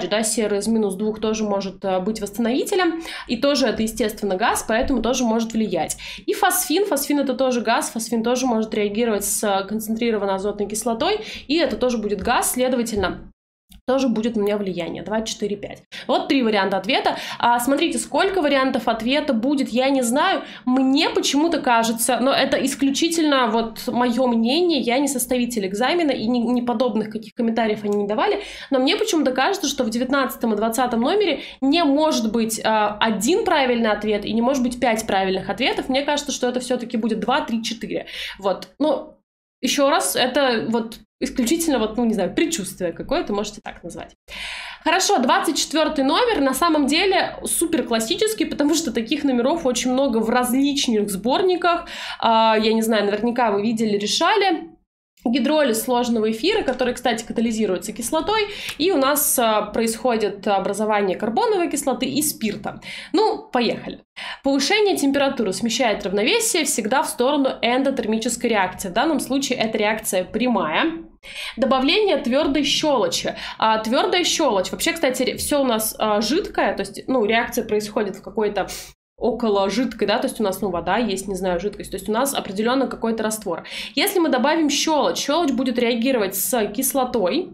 сера из -2 тоже может быть восстановителем, и тоже это, естественно, газ, поэтому тоже может влиять. И фосфин, фосфин это тоже газ, фосфин тоже может реагировать с концентрированной азотной кислотой, и это тоже будет газ, следовательно, тоже будет у меня влияние. 2, 4, 5. Вот 3 варианта ответа. Смотрите, сколько вариантов ответа будет, я не знаю. Мне почему-то кажется, но это исключительно вот мое мнение, я не составитель экзамена, и ни подобных каких комментариев они не давали, но мне почему-то кажется, что в 19 и 20 номере не может быть 1 правильный ответ и не может быть 5 правильных ответов. Мне кажется, что это все-таки будет 2, 3, 4. Вот. Ну, еще раз, это вот исключительно, вот, ну, не знаю, предчувствие какое-то, можете так назвать. Хорошо, 24 номер на самом деле супер классический, потому что таких номеров очень много в различных сборниках. Я не знаю, наверняка вы видели, решали. Гидролиз сложного эфира, который, кстати, катализируется кислотой, и у нас происходит образование карбоновой кислоты и спирта. Ну, поехали. Повышение температуры смещает равновесие всегда в сторону эндотермической реакции. В данном случае это реакция прямая. Добавление твердой щелочи. Твердая щелочь. Вообще, кстати, все у нас жидкое, то есть, ну, реакция происходит в какой-то около жидкой, да, то есть у нас, ну, вода есть, не знаю, жидкость, то есть у нас определенно какой-то раствор. Если мы добавим щелочь, щелочь будет реагировать с кислотой,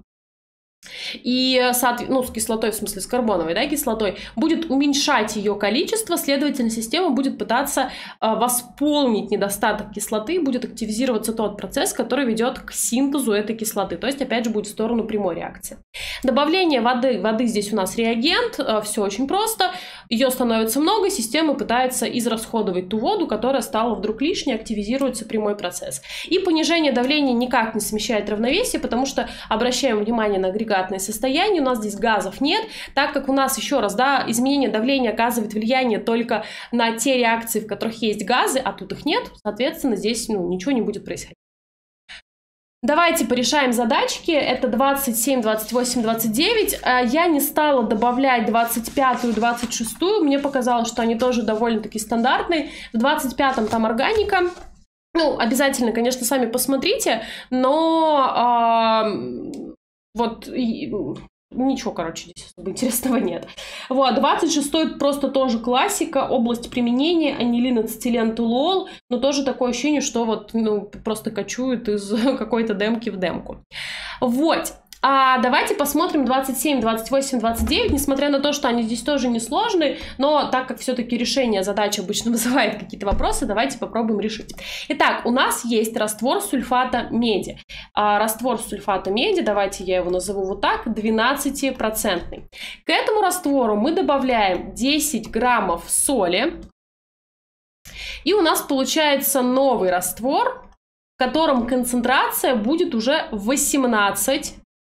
и, ну, с кислотой, в смысле, с карбоновой, да, кислотой, будет уменьшать ее количество, следовательно, система будет пытаться восполнить недостаток кислоты, будет активизироваться тот процесс, который ведет к синтезу этой кислоты, то есть, опять же, будет в сторону прямой реакции. Добавление воды здесь у нас реагент, все очень просто, ее становится много, система пытается израсходовать ту воду, которая стала вдруг лишней, активизируется прямой процесс. И понижение давления никак не смещает равновесие, потому что, обращаем внимание на агрегатное состояние, у нас здесь газов нет, так как у нас, еще раз, да, изменение давления оказывает влияние только на те реакции, в которых есть газы, а тут их нет, соответственно, здесь, ну, ничего не будет происходить. Давайте порешаем задачки. Это 27, 28, 29. Я не стала добавлять 25-ю и 26-ю. Мне показалось, что они тоже довольно-таки стандартные. В 25-м там органика. Ну, обязательно, конечно, сами посмотрите, но вот ничего, короче, здесь особо интересного нет. Вот, 26-й просто тоже классика, область применения, анилин, ацетилен, толуол, но тоже такое ощущение, что вот, ну, просто кочуют из какой-то демки в демку. Вот. Давайте посмотрим 27, 28, 29, несмотря на то, что они здесь тоже несложные, но так как все-таки решение задачи обычно вызывает какие-то вопросы, давайте попробуем решить. Итак, у нас есть раствор сульфата меди. Раствор сульфата меди, давайте я его назову вот так, 12%. К этому раствору мы добавляем 10 граммов соли, и у нас получается новый раствор, в котором концентрация будет уже 18%.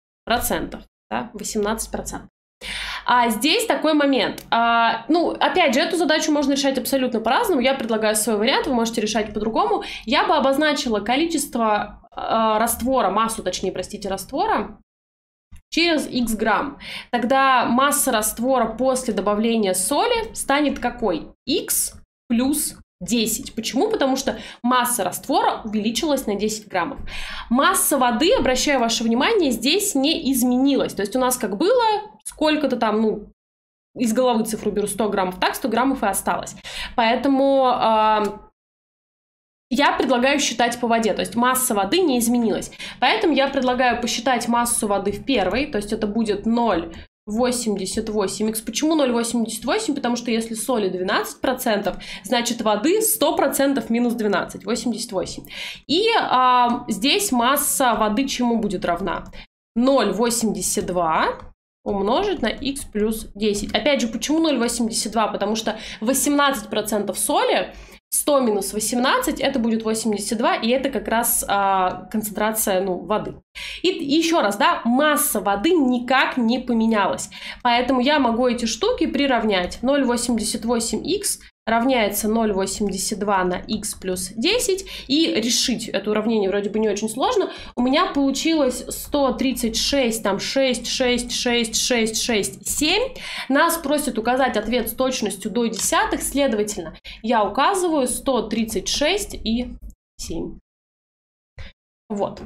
Да, 18%. Здесь такой момент. Ну, опять же, эту задачу можно решать абсолютно по-разному. Я предлагаю свой вариант, вы можете решать по-другому. Я бы обозначила количество раствора, массу, точнее, простите, раствора через x грамм. Тогда масса раствора после добавления соли станет какой? X плюс 10. Почему? Потому что масса раствора увеличилась на 10 граммов. Масса воды, обращаю ваше внимание, здесь не изменилась. То есть у нас как было сколько-то там, ну, из головы цифру беру, 100 граммов, так 100 граммов и осталось. Поэтому я предлагаю считать по воде, то есть масса воды не изменилась. Поэтому я предлагаю посчитать массу воды в первой, то есть это будет 0,88. Почему 0,88? Потому что если соли 12%, значит воды 100% минус 12, 88. И здесь масса воды чему будет равна? 0,82 умножить на x плюс 10. Опять же, почему 0,82? Потому что 18% соли, 100 минус 18, это будет 82, и это как раз концентрация, ну, воды. И еще раз, да, масса воды никак не поменялась. Поэтому я могу эти штуки приравнять. 0,88х равняется 0,82 на x плюс 10. И решить это уравнение вроде бы не очень сложно. У меня получилось 136, там 6, 6, 6, 6, 6, 7. Нас просят указать ответ с точностью до десятых. Следовательно, я указываю 136 и 7. Вот.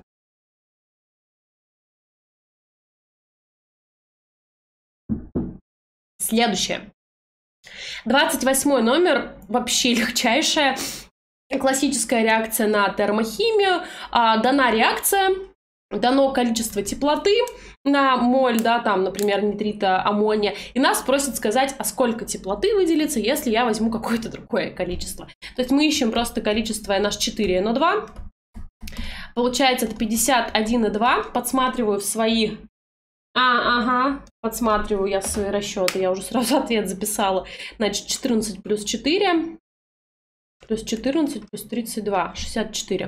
Следующее. 28 номер, вообще легчайшая классическая реакция на термохимию. Дана реакция, дано количество теплоты на моль, да, там, например, нитрита аммония, и нас просят сказать, а сколько теплоты выделится, если я возьму какое-то другое количество. То есть мы ищем просто количество NH4 NO2. Получается, это 51,2. Подсматриваю в свои... Подсматриваю я свои расчеты. Я уже сразу ответ записала. Значит, 14 плюс 4. Плюс 14 плюс 32. 64.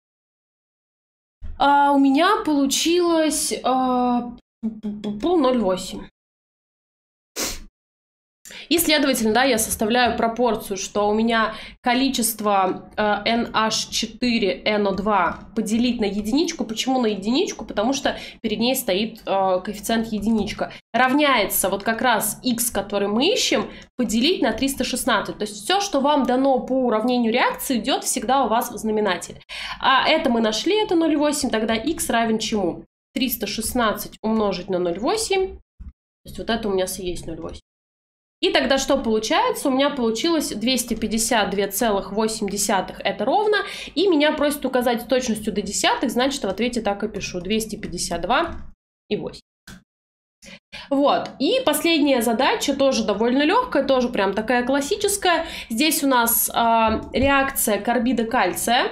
У меня получилось 0,8. И, следовательно, да, я составляю пропорцию, что у меня количество NH4NO2 поделить на единичку. Почему на единичку? Потому что перед ней стоит коэффициент единичка. Равняется вот как раз x, который мы ищем, поделить на 316. То есть все, что вам дано по уравнению реакции, идет всегда у вас в знаменателе. А это мы нашли, это 0,8, тогда x равен чему? 316 умножить на 0,8. То есть вот это у меня есть 0,8. И тогда что получается? У меня получилось 252,8, это ровно. И меня просят указать с точностью до десятых, значит, в ответе так и пишу. 252,8. Вот. И последняя задача тоже довольно легкая, тоже прям такая классическая. Здесь у нас реакция карбида кальция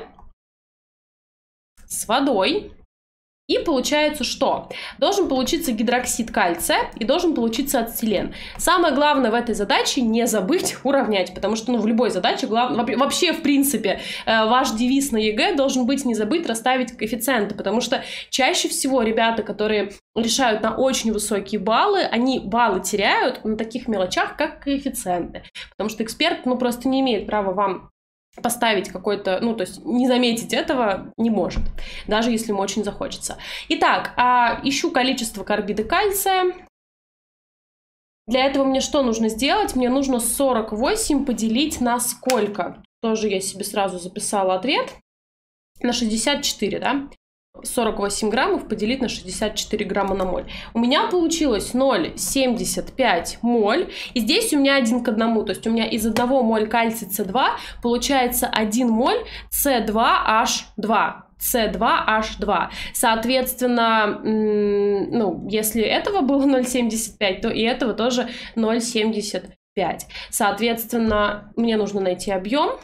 с водой. И получается, что должен получиться гидроксид кальция и должен получиться ацетилен. Самое главное в этой задаче не забыть уравнять, потому что в любой задаче, вообще в принципе, ваш девиз на ЕГЭ должен быть не забыть расставить коэффициенты, потому что чаще всего ребята, которые решают на очень высокие баллы, они баллы теряют на таких мелочах, как коэффициенты, потому что эксперт, просто не имеет права вам поставить какой-то, то есть не заметить этого не может, даже если ему очень захочется. Итак, ищу количество карбида кальция. Для этого мне что нужно сделать? Мне нужно 48 поделить на сколько? Тоже я себе сразу записала ответ. На 64, да? 48 граммов поделить на 64 грамма на моль. У меня получилось 0,75 моль. И здесь у меня 1 к 1. То есть у меня из 1 моль кальций С2 получается 1 моль С2H2. С2H2. Соответственно, если этого было 0,75, то и этого тоже 0,75. Соответственно, мне нужно найти объем.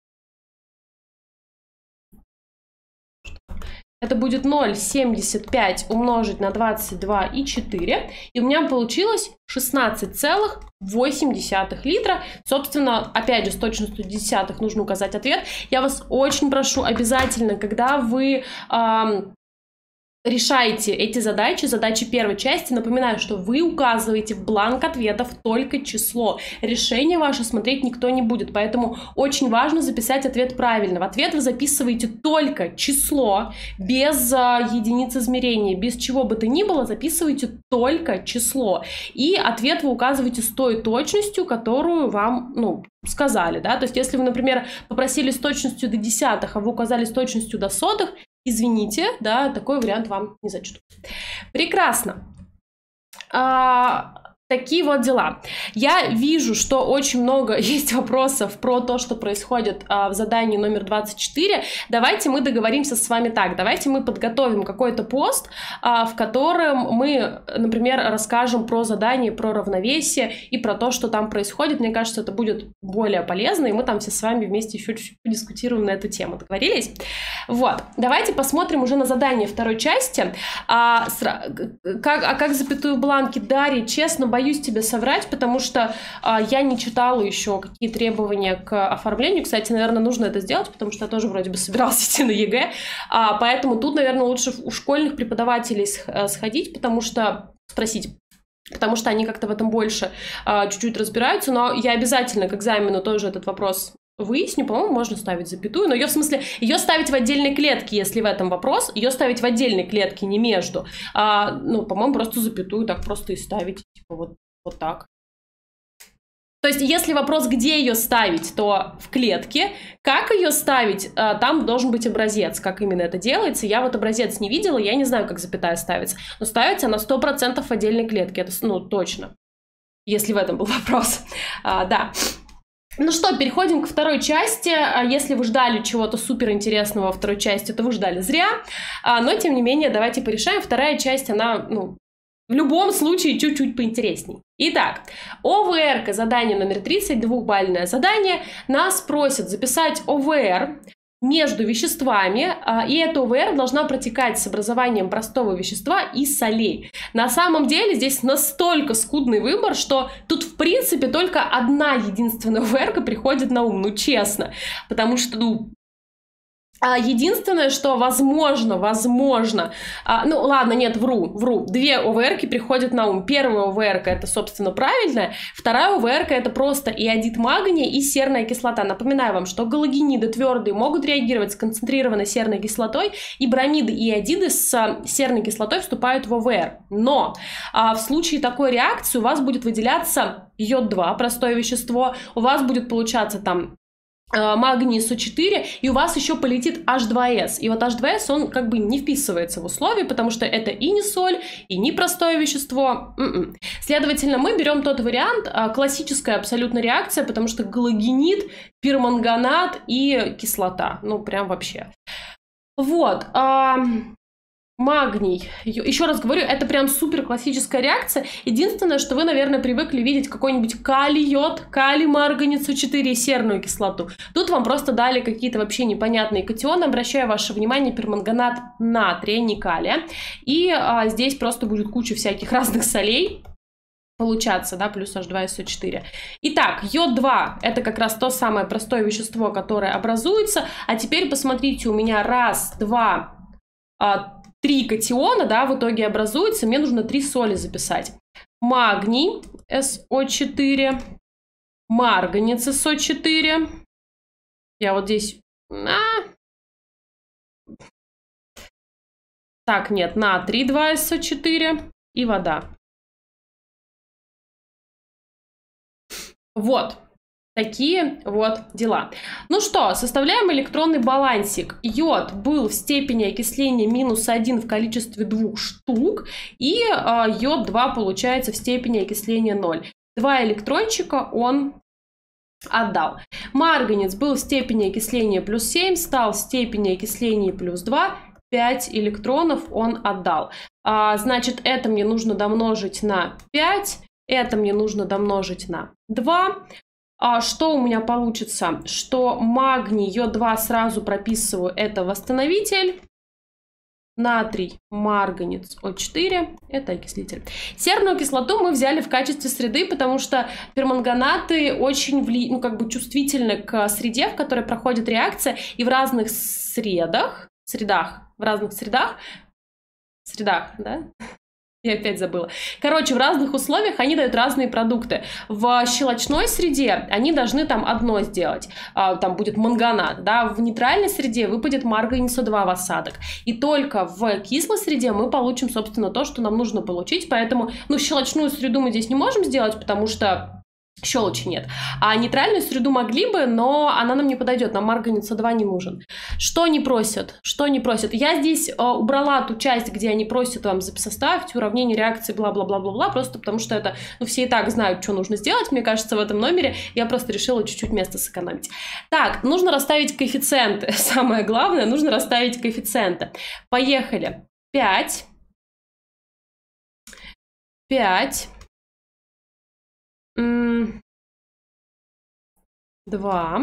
Это будет 0,75 умножить на 22,4. И у меня получилось 16,8 литра. Собственно, опять же, с точностью десятых нужно указать ответ. Я вас очень прошу обязательно, когда вы решаете эти задачи первой части, напоминаю, что вы указываете в бланк ответов только число. Решение ваше смотреть никто не будет, поэтому очень важно записать ответ правильно. В ответ вы записываете только число, без единиц измерения, без чего бы то ни было, записываете только число. И ответ вы указываете с той точностью, которую вам, сказали, да, то есть если вы, например, попросили с точностью до десятых, а вы указали с точностью до сотых, извините, да, такой вариант вам не зачтут. Прекрасно. Такие вот дела. Я вижу, что очень много есть вопросов про то, что происходит в задании номер 24. Давайте мы договоримся с вами так. Давайте мы подготовим какой-то пост, в котором мы, например, расскажем про задание, про равновесие и про то, что там происходит. Мне кажется, это будет более полезно, и мы там все с вами вместе еще чуть-чуть подискутируем на эту тему. Договорились? Вот. Давайте посмотрим уже на задание второй части. Как запятую бланки Дарьи, честно, боюсь тебе соврать, потому что я не читала еще какие требования к оформлению. Кстати, наверное, нужно это сделать, потому что я тоже вроде бы собиралась идти на ЕГЭ. Поэтому тут, наверное, лучше у школьных преподавателей сходить, спросить, потому что они как-то в этом больше чуть-чуть разбираются. Но я обязательно к экзамену тоже этот вопрос выясню. По-моему, можно ставить запятую, но ее, в смысле, ее ставить в отдельной клетке, если в этом вопрос, ее ставить в отдельной клетке, не между. По-моему, просто запятую так просто и ставить, типа вот так. То есть, если вопрос, где ее ставить, то в клетке. Как ее ставить, там должен быть образец, как именно это делается. Я вот образец не видела, я не знаю, как запятая ставится. Но ставится она 100% в отдельной клетке, это, точно. Если в этом был вопрос. Да. Ну что, переходим к второй части. Если вы ждали чего-то суперинтересного во второй части, то вы ждали зря. Но, тем не менее, давайте порешаем. Вторая часть, она, ну, в любом случае чуть-чуть поинтересней. Итак, ОВР, задание номер 30, двухбалльное задание. Нас просят записать ОВР между веществами, и эта ОВР должна протекать с образованием простого вещества и солей. На самом деле здесь настолько скудный выбор, что тут в принципе только одна единственная ОВР приходит на ум, ну честно, потому что, ну, единственное, что возможно, ну ладно, нет, вру, две ОВР-ки приходят на ум. Первая ОВР-ка это, собственно, правильная, вторая ОВР-ка это просто иодид магния и серная кислота. Напоминаю вам, что галогениды твердые могут реагировать с концентрированной серной кислотой, и бромиды и иодиды с серной кислотой вступают в ОВР. Но в случае такой реакции у вас будет выделяться йод-2, простое вещество, у вас будет получаться там магний СО4, и у вас еще полетит H2S. И вот H2S, он как бы не вписывается в условия, потому что это и не соль, и не простое вещество. Следовательно, мы берем тот вариант, классическая абсолютно реакция, потому что галогенид, перманганат и кислота. Ну, прям вообще. Вот. Магний. Еще раз говорю, это прям супер классическая реакция. Единственное, что вы, наверное, привыкли видеть какой-нибудь калий-йод, калий-марганец О4 и серную кислоту. Тут вам просто дали какие-то вообще непонятные катионы. Обращаю ваше внимание, перманганат натрия, не калия. И здесь просто будет куча всяких разных солей получаться, да, плюс H2SO4. Итак, йод-2 это как раз то самое простое вещество, которое образуется. А теперь посмотрите, у меня раз, два, три катиона, да, в итоге образуется. Мне нужно 3 соли записать. Магний СО4, марганец СО4. Я вот здесь... Так, нет, натрий 2СО4 и вода. Вот. Такие вот дела. Ну что, составляем электронный балансик. Йод был в степени окисления -1 в количестве 2 штук, и йод-2 получается в степени окисления 0. 2 электрончика он отдал. Марганец был в степени окисления +7, стал в степени окисления +2. 5 электронов он отдал. Значит, это мне нужно домножить на 5, это мне нужно домножить на 2. Что у меня получится? Что магний, йод-2 сразу прописываю, это восстановитель. Натрий, марганец, О4, это окислитель. Серную кислоту мы взяли в качестве среды, потому что перманганаты очень чувствительны к среде, в которой проходит реакция, и в разных средах, да? Я опять забыла. Короче, в разных условиях они дают разные продукты. В щелочной среде они должны там одно сделать. Там будет манганат, да. В нейтральной среде выпадет марганец О2 в осадок. И только в кислой среде мы получим, собственно, то, что нам нужно получить. Поэтому, ну, щелочную среду мы здесь не можем сделать, потому что щелочи нет. А нейтральную среду могли бы, но она нам не подойдет, нам марганец О2 не нужен. Что не просят? Я здесь убрала ту часть, где они просят вам составить уравнение реакции, бла-бла-бла-бла-бла, просто потому что это, ну, все и так знают, что нужно сделать, мне кажется, в этом номере. Я просто решила чуть-чуть места сэкономить. Так, нужно расставить коэффициенты. Самое главное, нужно расставить коэффициенты. Поехали. 5. 2.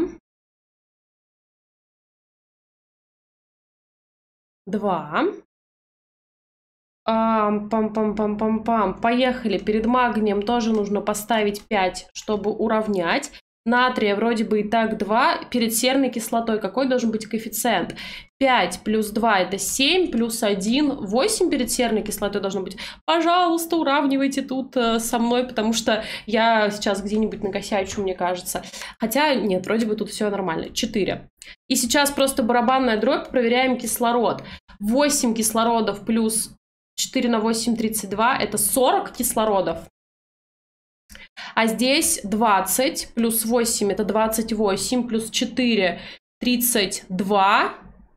Пам-пам-пам-пам-пам. Поехали. Перед магнием тоже нужно поставить 5, чтобы уравнять. Натрия вроде бы и так 2. Перед серной кислотой какой должен быть коэффициент? 5 плюс 2 это 7, плюс 1, 8 перед серной кислотой должно быть. Пожалуйста, уравнивайте тут со мной, потому что я сейчас где-нибудь накосячу, мне кажется. Хотя нет, вроде бы тут все нормально. 4. И сейчас просто барабанная дробь, проверяем кислород. 8 кислородов плюс 4 на 8, 32, это 40 кислородов. А здесь 20 плюс 8 это 28, плюс 4 32.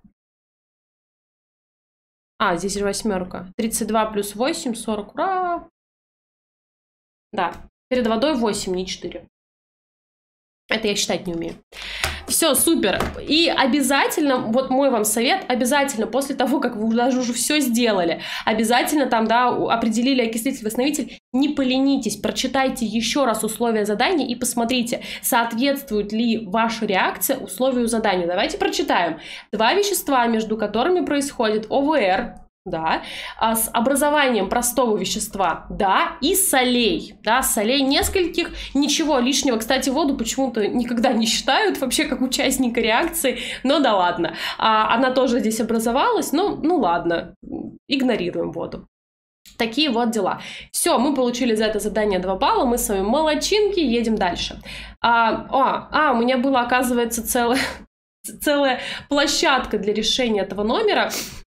Здесь же восьмерка. 32 плюс 8, 40, ура! Да, Перед водой 8, не 4. Это я считать не умею. Все, супер. И обязательно, вот мой вам совет, обязательно после того, как вы даже уже все сделали, обязательно там, да, определили окислитель-восстановитель, не поленитесь, прочитайте еще раз условия задания и посмотрите, соответствует ли ваша реакция условию задания. Давайте прочитаем. 2 вещества, между которыми происходит ОВР, да, с образованием простого вещества, да, и солей, да, солей нескольких, ничего лишнего. Кстати, воду почему-то никогда не считают вообще как участника реакции, но да ладно. Она тоже здесь образовалась, ну ладно, игнорируем воду. Такие вот дела. Все, мы получили за это задание 2 балла, мы с вами молодчинки, едем дальше. У меня была, оказывается, целая площадка для решения этого номера.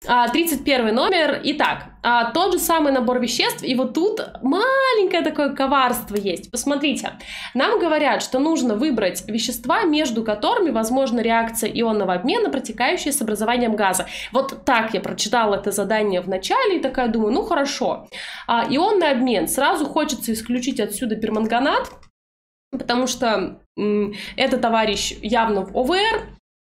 31 номер. Итак, тот же самый набор веществ, и вот тут маленькое такое коварство есть. Посмотрите, нам говорят, что нужно выбрать вещества, между которыми возможна реакция ионного обмена, протекающая с образованием газа. Вот так я прочитала это задание в начале и такая думаю, ну хорошо. Ионный обмен. Сразу хочется исключить отсюда перманганат, потому что это товарищ явно в ОВР.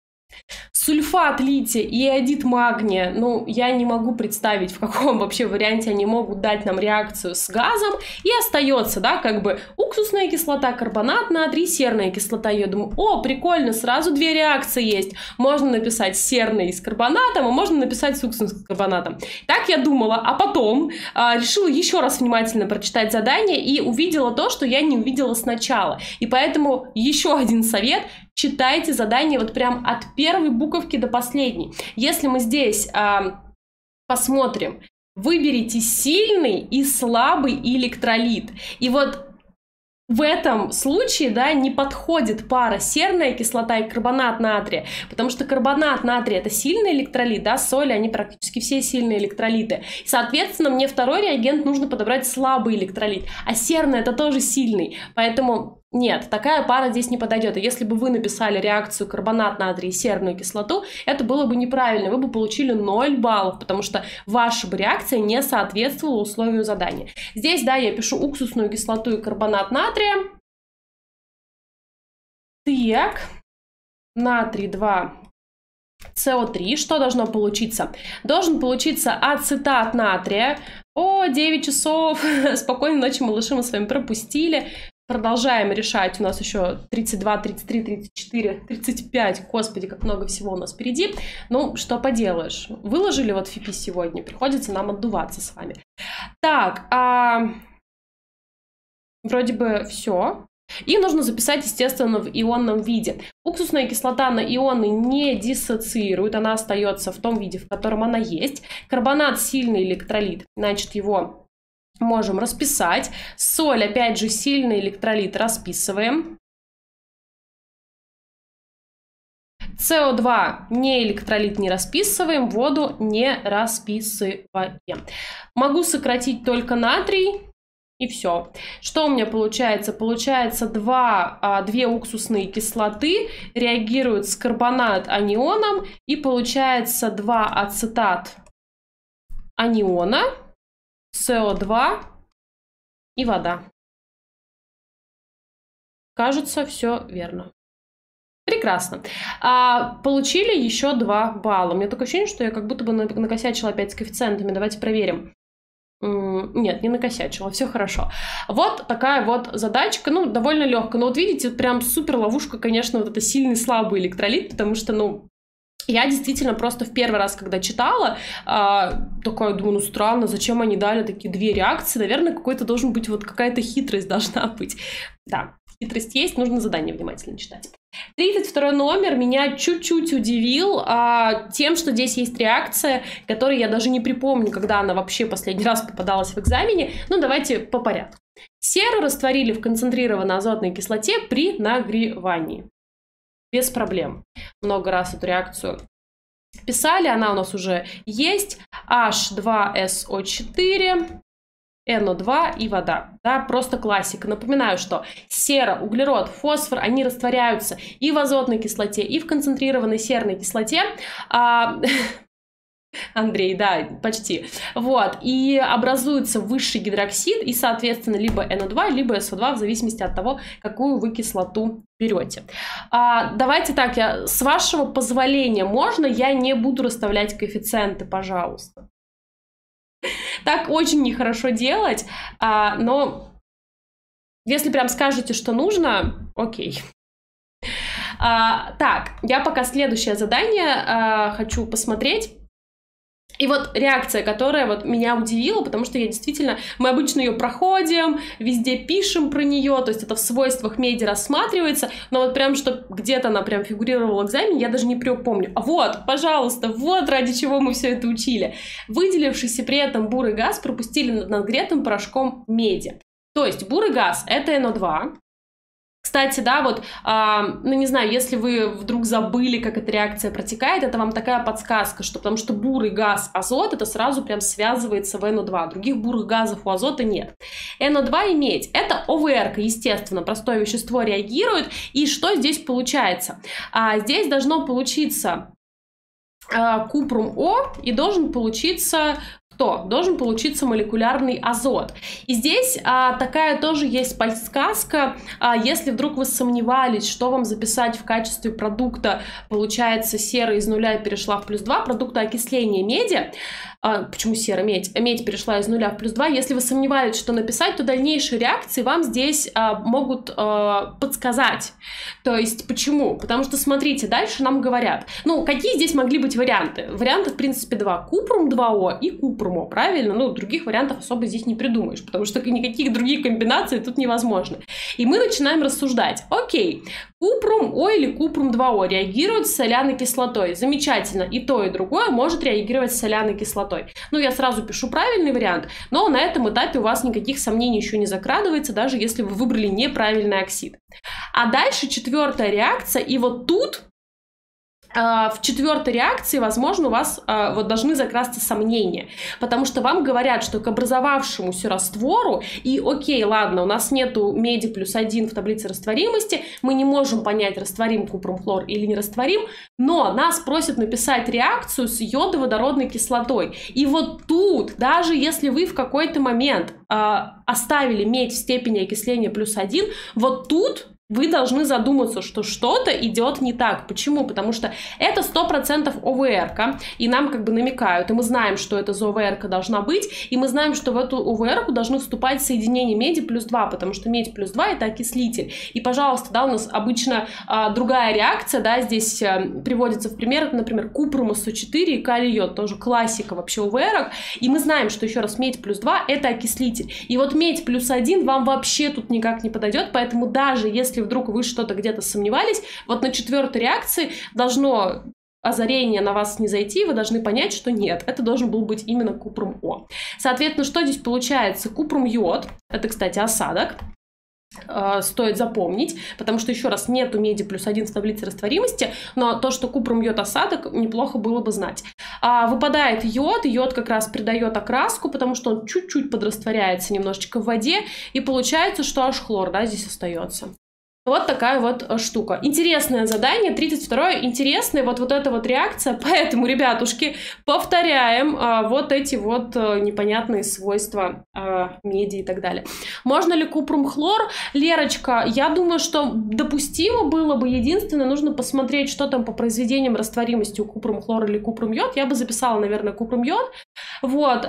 Сульфат лития и иодид магния, ну, я не могу представить, в каком вообще варианте они могут дать нам реакцию с газом. И остается, да, как бы уксусная кислота, карбонат натрия, серная кислота. Я думаю, о, прикольно, сразу 2 реакции есть. Можно написать серный с карбонатом, а можно написать с уксусным с карбонатом. Так я думала, а потом решила еще раз внимательно прочитать задание и увидела то, что я не увидела сначала. И поэтому еще один совет. Читайте задание вот прям от первой буковки до последней. Если мы здесь посмотрим, выберите сильный и слабый электролит. И вот в этом случае, да, не подходит пара серная кислота и карбонат натрия, потому что карбонат натрия это сильный электролит, да, соли, они практически все сильные электролиты. И, соответственно, мне второй реагент нужно подобрать слабый электролит, а серный это тоже сильный, поэтому нет, такая пара здесь не подойдет. И если бы вы написали реакцию карбонат натрия и серную кислоту, это было бы неправильно, вы бы получили 0 баллов, потому что ваша бы реакция не соответствовала условию задания. Здесь, да, я пишу уксусную кислоту и карбонат натрия. Так, натрий 2, СО3. Что должно получиться? Должен получиться ацетат натрия. О, 9 часов. Спокойной ночи, малыши, мы с вами пропустили. Продолжаем решать. У нас еще 32, 33, 34, 35. Господи, как много всего у нас впереди. Ну, что поделаешь. Выложили вот ФИПИ сегодня. Приходится нам отдуваться с вами. Так, вроде бы все. И нужно записать, естественно, в ионном виде. Уксусная кислота на ионы не диссоциирует. Она остается в том виде, в котором она есть. Карбонат сильный электролит. Значит, его можем расписать. Соль, опять же, сильный электролит, расписываем. СО2 не электролит, не расписываем. Воду не расписываем. Могу сократить только натрий. И все. Что у меня получается? Получается 2 уксусные кислоты реагируют с карбонат анионом. И получается 2 ацетат аниона, СО2 и вода. Кажется, все верно. Прекрасно. Получили еще 2 балла. У меня такое ощущение, что я как будто бы накосячила опять с коэффициентами. Давайте проверим. Нет, не накосячила, все хорошо. Вот такая вот задачка, ну, довольно легкая. Но вот видите, прям супер ловушка, конечно, вот это сильный слабый электролит, потому что, ну, я действительно просто в первый раз, когда читала, такая думаю, ну странно, зачем они дали такие 2 реакции, наверное, какой-то должен быть, вот какая-то хитрость должна быть. Да, хитрость есть, нужно задание внимательно читать. 32 номер меня чуть-чуть удивил тем, что здесь есть реакция, которую я даже не припомню, когда она вообще последний раз попадалась в экзамене. Ну, давайте по порядку. Серу растворили в концентрированной азотной кислоте при нагревании. Без проблем. Много раз эту реакцию писали, она у нас уже есть. H2SO4, NO2 и вода. Да, просто классика. Напоминаю, что сера, углерод, фосфор, они растворяются и в азотной кислоте, и в концентрированной серной кислоте. Андрей, да, почти. Вот, и образуется высший гидроксид, и, соответственно, либо NO2, либо SO2, в зависимости от того, какую вы кислоту берете. Давайте так, с вашего позволения, можно я не буду расставлять коэффициенты, пожалуйста? Так очень нехорошо делать, но если прям скажете, что нужно, окей. Так, я пока следующее задание хочу посмотреть. И вот реакция, которая вот меня удивила, потому что я действительно, мы обычно ее проходим, везде пишем про нее, то есть это в свойствах меди рассматривается, но вот прям, что где-то она прям фигурировала в экзамене, я даже не помню. Вот, пожалуйста, вот ради чего мы все это учили. Выделившийся при этом бурый газ пропустили над нагретым порошком меди. То есть бурый газ — это NO2. Кстати, да, вот, ну не знаю, если вы вдруг забыли, как эта реакция протекает, это вам такая подсказка, что потому что бурый газ, азот, это сразу прям связывается в NO2. Других бурых газов у азота нет. NO2 и медь — это ОВР, естественно, простое вещество реагирует. И что здесь получается? Здесь должно получиться купрум О, и должен получиться... Должен получиться молекулярный азот. И здесь такая тоже есть подсказка, если вдруг вы сомневались, что вам записать в качестве продукта, получается, сера из нуля перешла в +2, продукта окисления меди. Почему сера? Медь. Медь перешла из нуля в +2. Если вы сомневались, что написать, то дальнейшие реакции вам здесь могут подсказать. То есть, почему? Потому что, смотрите, дальше нам говорят, ну, какие здесь могли быть варианты? Варианты, в принципе, два. Купрум 2О и купрум О, правильно? Ну, других вариантов особо здесь не придумаешь, потому что никаких других комбинаций тут невозможно. И мы начинаем рассуждать. Окей, купрум О или купрум 2О реагируют с соляной кислотой. Замечательно. И то, и другое может реагировать с соляной кислотой. Ну, я сразу пишу правильный вариант, но на этом этапе у вас никаких сомнений еще не закрадывается, даже если вы выбрали неправильный оксид. А дальше четвертая реакция, и вот тут в четвертой реакции, возможно, у вас вот должны закрасться сомнения, потому что вам говорят, что к образовавшемуся раствору, и окей, ладно, у нас нету меди +1 в таблице растворимости, мы не можем понять, растворим купрум-хлор или не растворим, но нас просят написать реакцию с йодоводородной кислотой. И вот тут, даже если вы в какой-то момент оставили медь в степени окисления +1, вот тут вы должны задуматься, что что-то идет не так. Почему? Потому что это 100% ОВР-ка, и нам как бы намекают, и мы знаем, что это за ОВР-ка должна быть, и мы знаем, что в эту ОВР-ку должны вступать соединения меди +2, потому что медь +2 это окислитель. И, пожалуйста, да, у нас обычно другая реакция, да, здесь приводится в пример, это, например, купрум СО4 и калий йод, тоже классика вообще ОВР-ок, и мы знаем, что еще раз медь +2 это окислитель. И вот медь +1 вам вообще тут никак не подойдет, поэтому даже если вдруг вы что-то где-то сомневались, вот на четвертой реакции должно озарение на вас не зайти, вы должны понять, что нет, это должен был быть именно купрум О. Соответственно, что здесь получается? Купрум йод, это, кстати, осадок, стоит запомнить, потому что, еще раз, нету меди +1 в таблице растворимости, но то, что купрум йод осадок, неплохо было бы знать. Выпадает йод, йод как раз придает окраску, потому что он чуть-чуть подрастворяется немножечко в воде, и получается, что аж хлор, да, здесь остается. Вот такая вот штука. Интересное задание, 32-е, интересная вот эта вот реакция, поэтому, ребятушки, повторяем вот эти вот непонятные свойства меди и так далее. Можно ли купрум-хлор? Лерочка, я думаю, что допустимо было бы, единственное, нужно посмотреть, что там по произведениям растворимости у купрум-хлора или купрум-йод. Я бы записала, наверное, купрум-йод. Вот,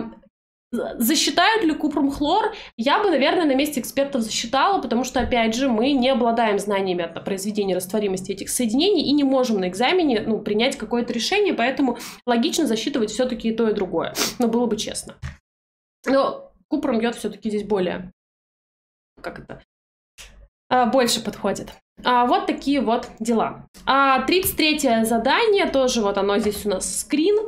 засчитают ли купрум-хлор? Я бы, наверное, на месте экспертов засчитала, потому что, опять же, мы не обладаем знаниями о произведении растворимости этих соединений и не можем на экзамене, ну, принять какое-то решение, поэтому логично засчитывать все-таки и то, и другое. Но было бы честно. Но купрум-йод все-таки здесь более... Как это? Больше подходит. Вот такие вот дела. 33-е задание, тоже вот оно здесь у нас скрин.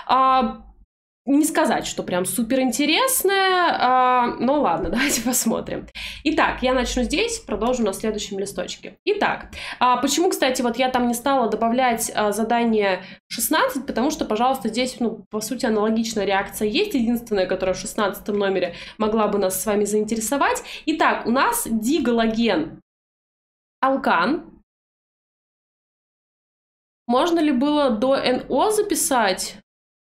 Не сказать, что прям супер интересное, но ладно, давайте посмотрим. Итак, я начну здесь, продолжу на следующем листочке. Итак, почему, кстати, вот я там не стала добавлять задание 16, потому что, пожалуйста, здесь, ну, по сути, аналогичная реакция есть, единственная, которая в 16 номере могла бы нас с вами заинтересовать. Итак, у нас дигалоген алкан. Можно ли было до НО записать?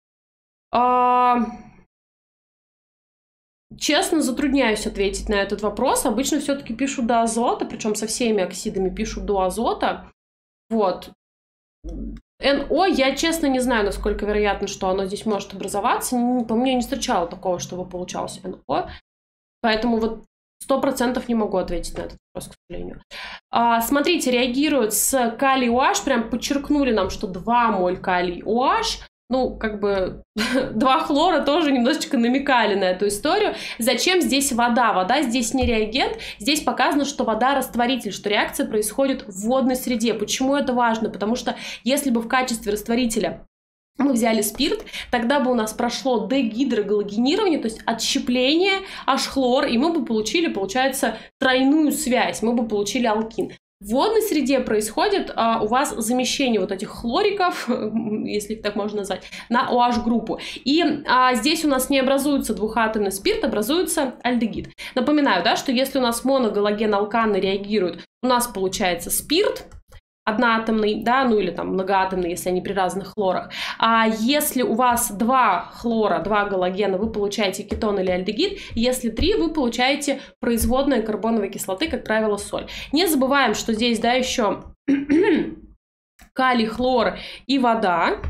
Честно, затрудняюсь ответить на этот вопрос. Обычно все-таки пишут до азота, причем со всеми оксидами пишут до азота. Вот. НО, я честно не знаю, насколько вероятно, что оно здесь может образоваться. По мне не встречала такого, чтобы получалось НО. Поэтому вот 100% не могу ответить на этот вопрос, к сожалению. Смотрите, реагируют с калий OH. Прям подчеркнули нам, что 2 моль калий OH. Ну, как бы 2 хлора тоже немножечко намекали на эту историю. Зачем здесь вода? Вода здесь не реагент. Здесь показано, что вода растворитель, что реакция происходит в водной среде. Почему это важно? Потому что если бы в качестве растворителя мы взяли спирт, тогда бы у нас прошло дегидрогалогенирование, то есть отщепление H-хлор, и мы бы получили, получается, тройную связь, мы бы получили алкин. В водной среде происходит у вас замещение вот этих хлориков, если их так можно назвать, на OH-группу. И здесь у нас не образуется двухатомный спирт, образуется альдегид. Напоминаю, да, что если у нас моногалоген-алканы реагируют, у нас получается спирт одноатомный, да, ну или там многоатомный, если они при разных хлорах. А если у вас 2 хлора, 2 галогена, вы получаете кетон или альдегид. Если 3, вы получаете производные карбоновой кислоты, как правило, соль. Не забываем, что здесь, да, еще калий, хлор и вода.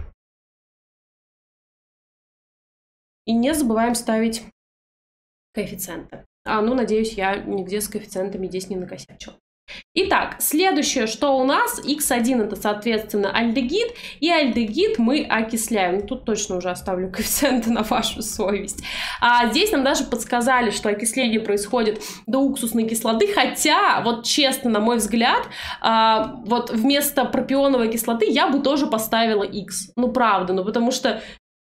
И не забываем ставить коэффициенты. Ну, надеюсь, я нигде с коэффициентами здесь не накосячила. Итак, следующее, что у нас, Х1 это, соответственно, альдегид, и альдегид мы окисляем. Ну, тут точно уже оставлю коэффициенты на вашу совесть. Здесь нам даже подсказали, что окисление происходит до уксусной кислоты, хотя, вот честно, на мой взгляд, вот вместо пропионовой кислоты я бы тоже поставила Х. Ну, правда, ну, потому что...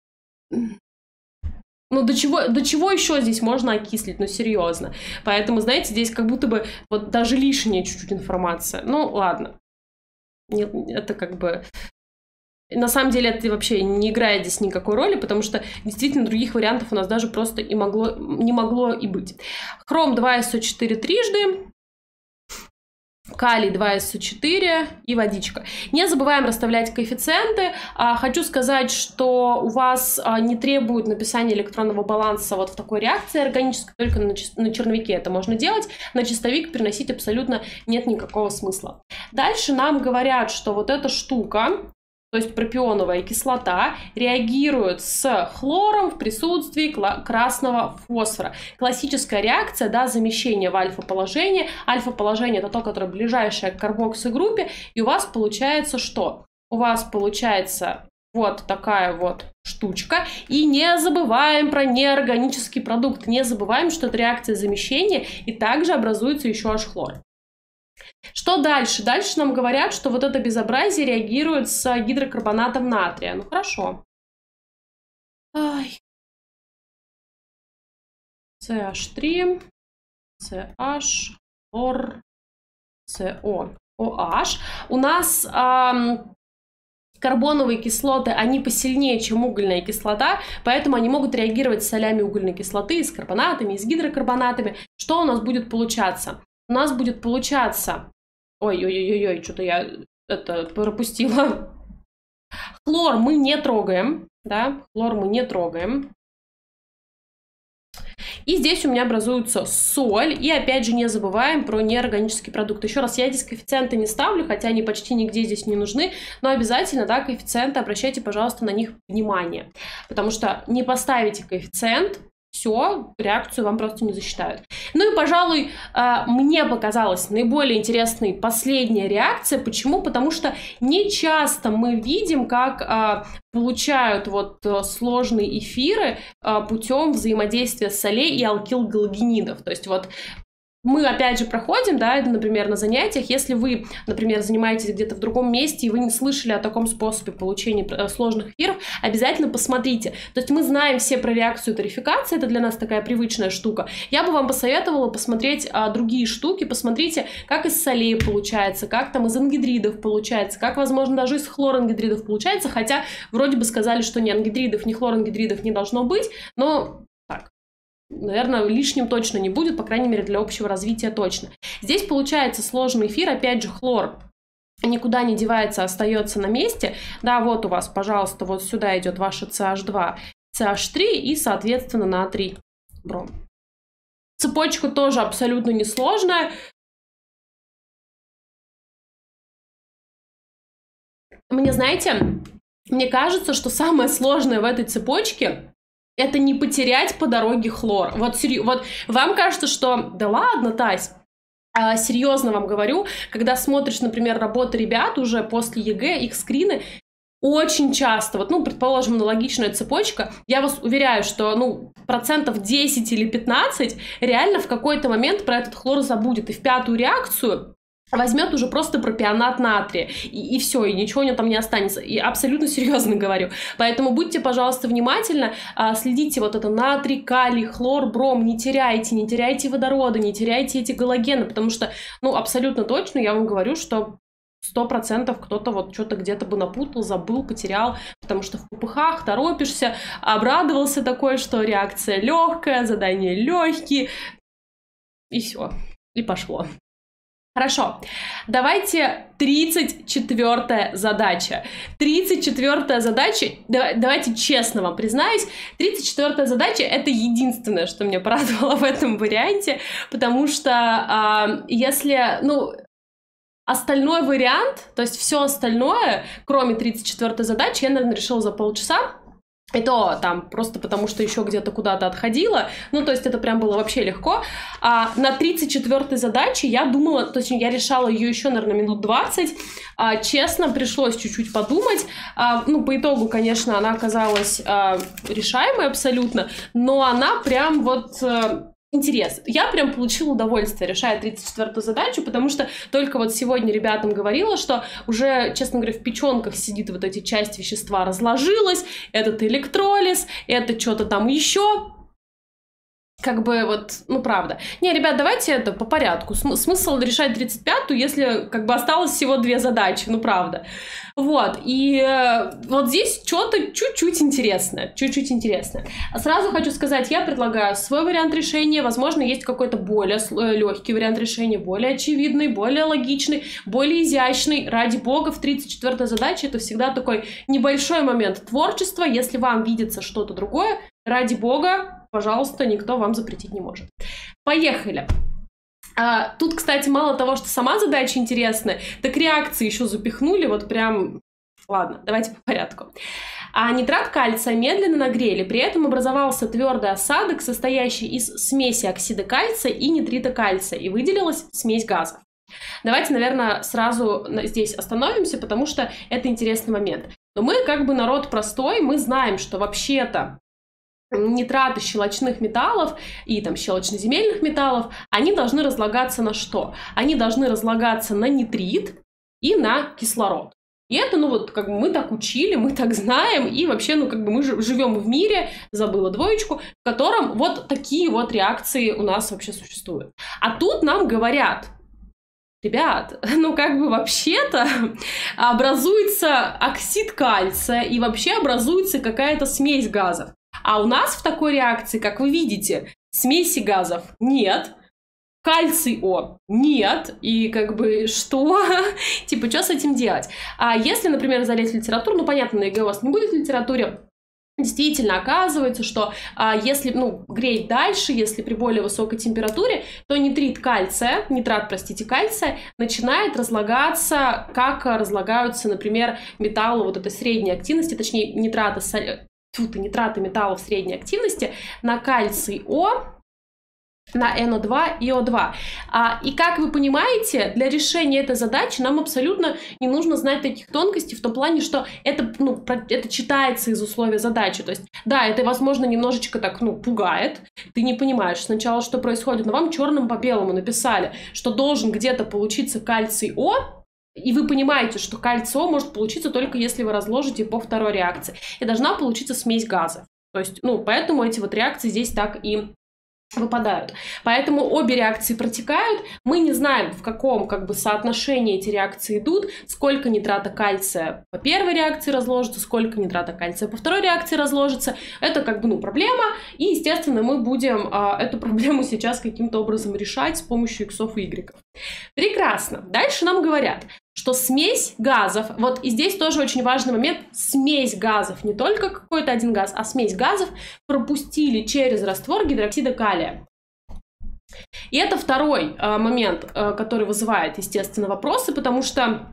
Ну, до чего еще здесь можно окислить? Ну, серьезно. Поэтому, знаете, здесь как будто бы вот даже лишняя чуть-чуть информация. Ну, ладно. Это как бы... На самом деле это вообще не играет здесь никакой роли, потому что действительно других вариантов у нас даже просто и не могло и быть. Хром 2SO4 трижды. Калий 2SO4 и водичка. Не забываем расставлять коэффициенты. Хочу сказать, что у вас не требует написания электронного баланса вот в такой реакции органической, только на черновике это можно делать. На чистовик переносить абсолютно нет никакого смысла. Дальше нам говорят, что вот эта штука, то есть пропионовая кислота, реагирует с хлором в присутствии красного фосфора. Классическая реакция, да, замещение в альфа-положение. Альфа-положение это то, которое ближайшее к карбоксигруппе, и у вас получается что? У вас получается вот такая вот штучка. И не забываем про неорганический продукт, не забываем, что это реакция замещения, и также образуется еще H-хлор. Что дальше? Дальше нам говорят, что вот это безобразие реагирует с гидрокарбонатом натрия. Ну хорошо. CH3, CH, хлор, CO, OH. У нас карбоновые кислоты, они посильнее, чем угольная кислота, поэтому они могут реагировать с солями угольной кислоты, с карбонатами, с гидрокарбонатами. Что у нас будет получаться? У нас будет получаться... Ой-ой-ой-ой, что-то я это пропустила. Хлор мы не трогаем, да, хлор мы не трогаем. И здесь у меня образуется соль. И опять же не забываем про неорганический продукт. Еще раз, я здесь коэффициенты не ставлю, хотя они почти нигде здесь не нужны. Но обязательно, да, коэффициенты, обращайте, пожалуйста, на них внимание. Потому что не поставите коэффициент, все, реакцию вам просто не засчитают. Ну и, пожалуй, мне показалась наиболее интересной последняя реакция. Почему? Потому что не часто мы видим, как получают вот сложные эфиры путем взаимодействия солей и алкилгалогенидов. То есть вот мы, опять же, проходим, да, это, например, на занятиях. Если вы, например, занимаетесь где-то в другом месте, и вы не слышали о таком способе получения сложных эфиров, обязательно посмотрите. То есть мы знаем все про реакцию тарификации, это для нас такая привычная штука. Я бы вам посоветовала посмотреть другие штуки. Посмотрите, как из солей получается, как там из ангидридов получается, как, возможно, даже из хлорангидридов получается, хотя вроде бы сказали, что ни ангидридов, ни хлорангидридов не должно быть, но так. Наверное, лишним точно не будет, по крайней мере, для общего развития точно. Здесь получается сложный эфир, опять же, хлор никуда не девается, остается на месте. Да, вот у вас, пожалуйста, вот сюда идет ваша CH2 CH3 и, соответственно, натрий бром. Цепочка тоже абсолютно несложная. Мне кажется, что самое сложное в этой цепочке — это не потерять по дороге хлор. Вот вам кажется, что да ладно, Тась, серьезно вам говорю, когда смотришь, например, работы ребят уже после ЕГЭ, их скрины, очень часто, предположим, аналогичная цепочка, я вас уверяю, что, 10% или 15% реально в какой-то момент про этот хлор забудет, и в 5-ю реакцию возьмет уже просто пропионат натрия, и все, и ничего у него там не останется. И абсолютно серьезно говорю. Поэтому будьте, пожалуйста, внимательны, следите это натрий, калий, хлор, бром, не теряйте водорода, не теряйте эти галогены, потому что, абсолютно точно я вам говорю, что 100% кто-то что-то где-то бы напутал, забыл, потерял, потому что в ППХ торопишься, обрадовался такой, что реакция легкая, задание легкие, и все, и пошло. Хорошо, давайте 34-я задача. 34-я задача, давайте честно вам признаюсь, 34-я задача — это единственное, что меня порадовало в этом варианте, потому что если, остальной вариант, то есть все остальное, кроме 34-й задачи, я, наверное, решила за полчаса. И то там просто потому, что еще где-то куда-то отходила. То есть это прям было вообще легко. А на 34-й задаче я думала, точнее, я решала ее еще, наверное, минут 20. Честно, пришлось чуть-чуть подумать. По итогу, конечно, она оказалась решаемой абсолютно, но она прям интересно. Я прям получила удовольствие, решая 34-ю задачу, потому что только сегодня ребятам говорила, что уже, честно говоря, в печенках сидит эти часть вещества разложилась, этот электролиз, это что-то там еще. Правда. Не, ребят, давайте это по порядку. Смысл решать 35-ю, если осталось всего 2 задачи, правда. И здесь что-то чуть-чуть интересное. Сразу хочу сказать, я предлагаю свой вариант решения. Возможно, есть какой-то более легкий вариант решения, более очевидный, более логичный, более изящный. Ради бога, в 34-й задаче это всегда такой небольшой момент творчества. Если вам видится что-то другое, ради бога, пожалуйста, никто вам запретить не может. Поехали! Тут, кстати, мало того, что сама задача интересная, так реакции еще запихнули, прям... Ладно, давайте по порядку. Нитрат кальция медленно нагрели, при этом образовался твердый осадок, состоящий из смеси оксида кальция и нитрита кальция, и выделилась смесь газов. Давайте, наверное, сразу здесь остановимся, потому что это интересный момент. Но мы народ простой, мы знаем, что вообще-то нитраты щелочных металлов и щелочно-земельных металлов, они должны разлагаться на что? Они должны разлагаться на нитрит и на кислород. И это, мы так учили, мы так знаем, и вообще, мы живем в мире, забыла двоечку, в котором такие реакции у нас вообще существуют. А тут нам говорят: ребят, вообще-то образуется оксид кальция и вообще образуется какая-то смесь газов. А у нас в такой реакции, как вы видите, смеси газов нет, кальций О нет, и что? Что с этим делать? А если, например, залезть в литературу, понятно, на ЕГЭ у вас не будет в литературе, действительно оказывается, что если греть дальше, если при более высокой температуре, то нитрат кальция начинает разлагаться, как разлагаются, например, металлы этой средней активности, точнее нитраты металлов средней активности на кальций О, на НО2 и О2. И как вы понимаете, для решения этой задачи нам абсолютно не нужно знать таких тонкостей в том плане, что это читается из условия задачи. То есть, да, это, возможно, немножечко пугает. Ты не понимаешь сначала, что происходит, но вам черным по белому написали, что должен где-то получиться кальций О, и вы понимаете, что кальций О может получиться только если вы разложите по второй реакции. И должна получиться смесь газов. То есть, поэтому эти реакции здесь так и выпадают. Поэтому обе реакции протекают. Мы не знаем, в каком соотношении эти реакции идут, сколько нитрата кальция по первой реакции разложится, сколько нитрата кальция по второй реакции разложится. Это проблема. И, естественно, мы будем эту проблему сейчас каким-то образом решать с помощью иксов и игреков. Прекрасно. Дальше нам говорят: что смесь газов, вот и здесь тоже очень важный момент, смесь газов, не только какой-то один газ, а смесь газов пропустили через раствор гидроксида калия. И это второй момент, который вызывает, естественно, вопросы, потому что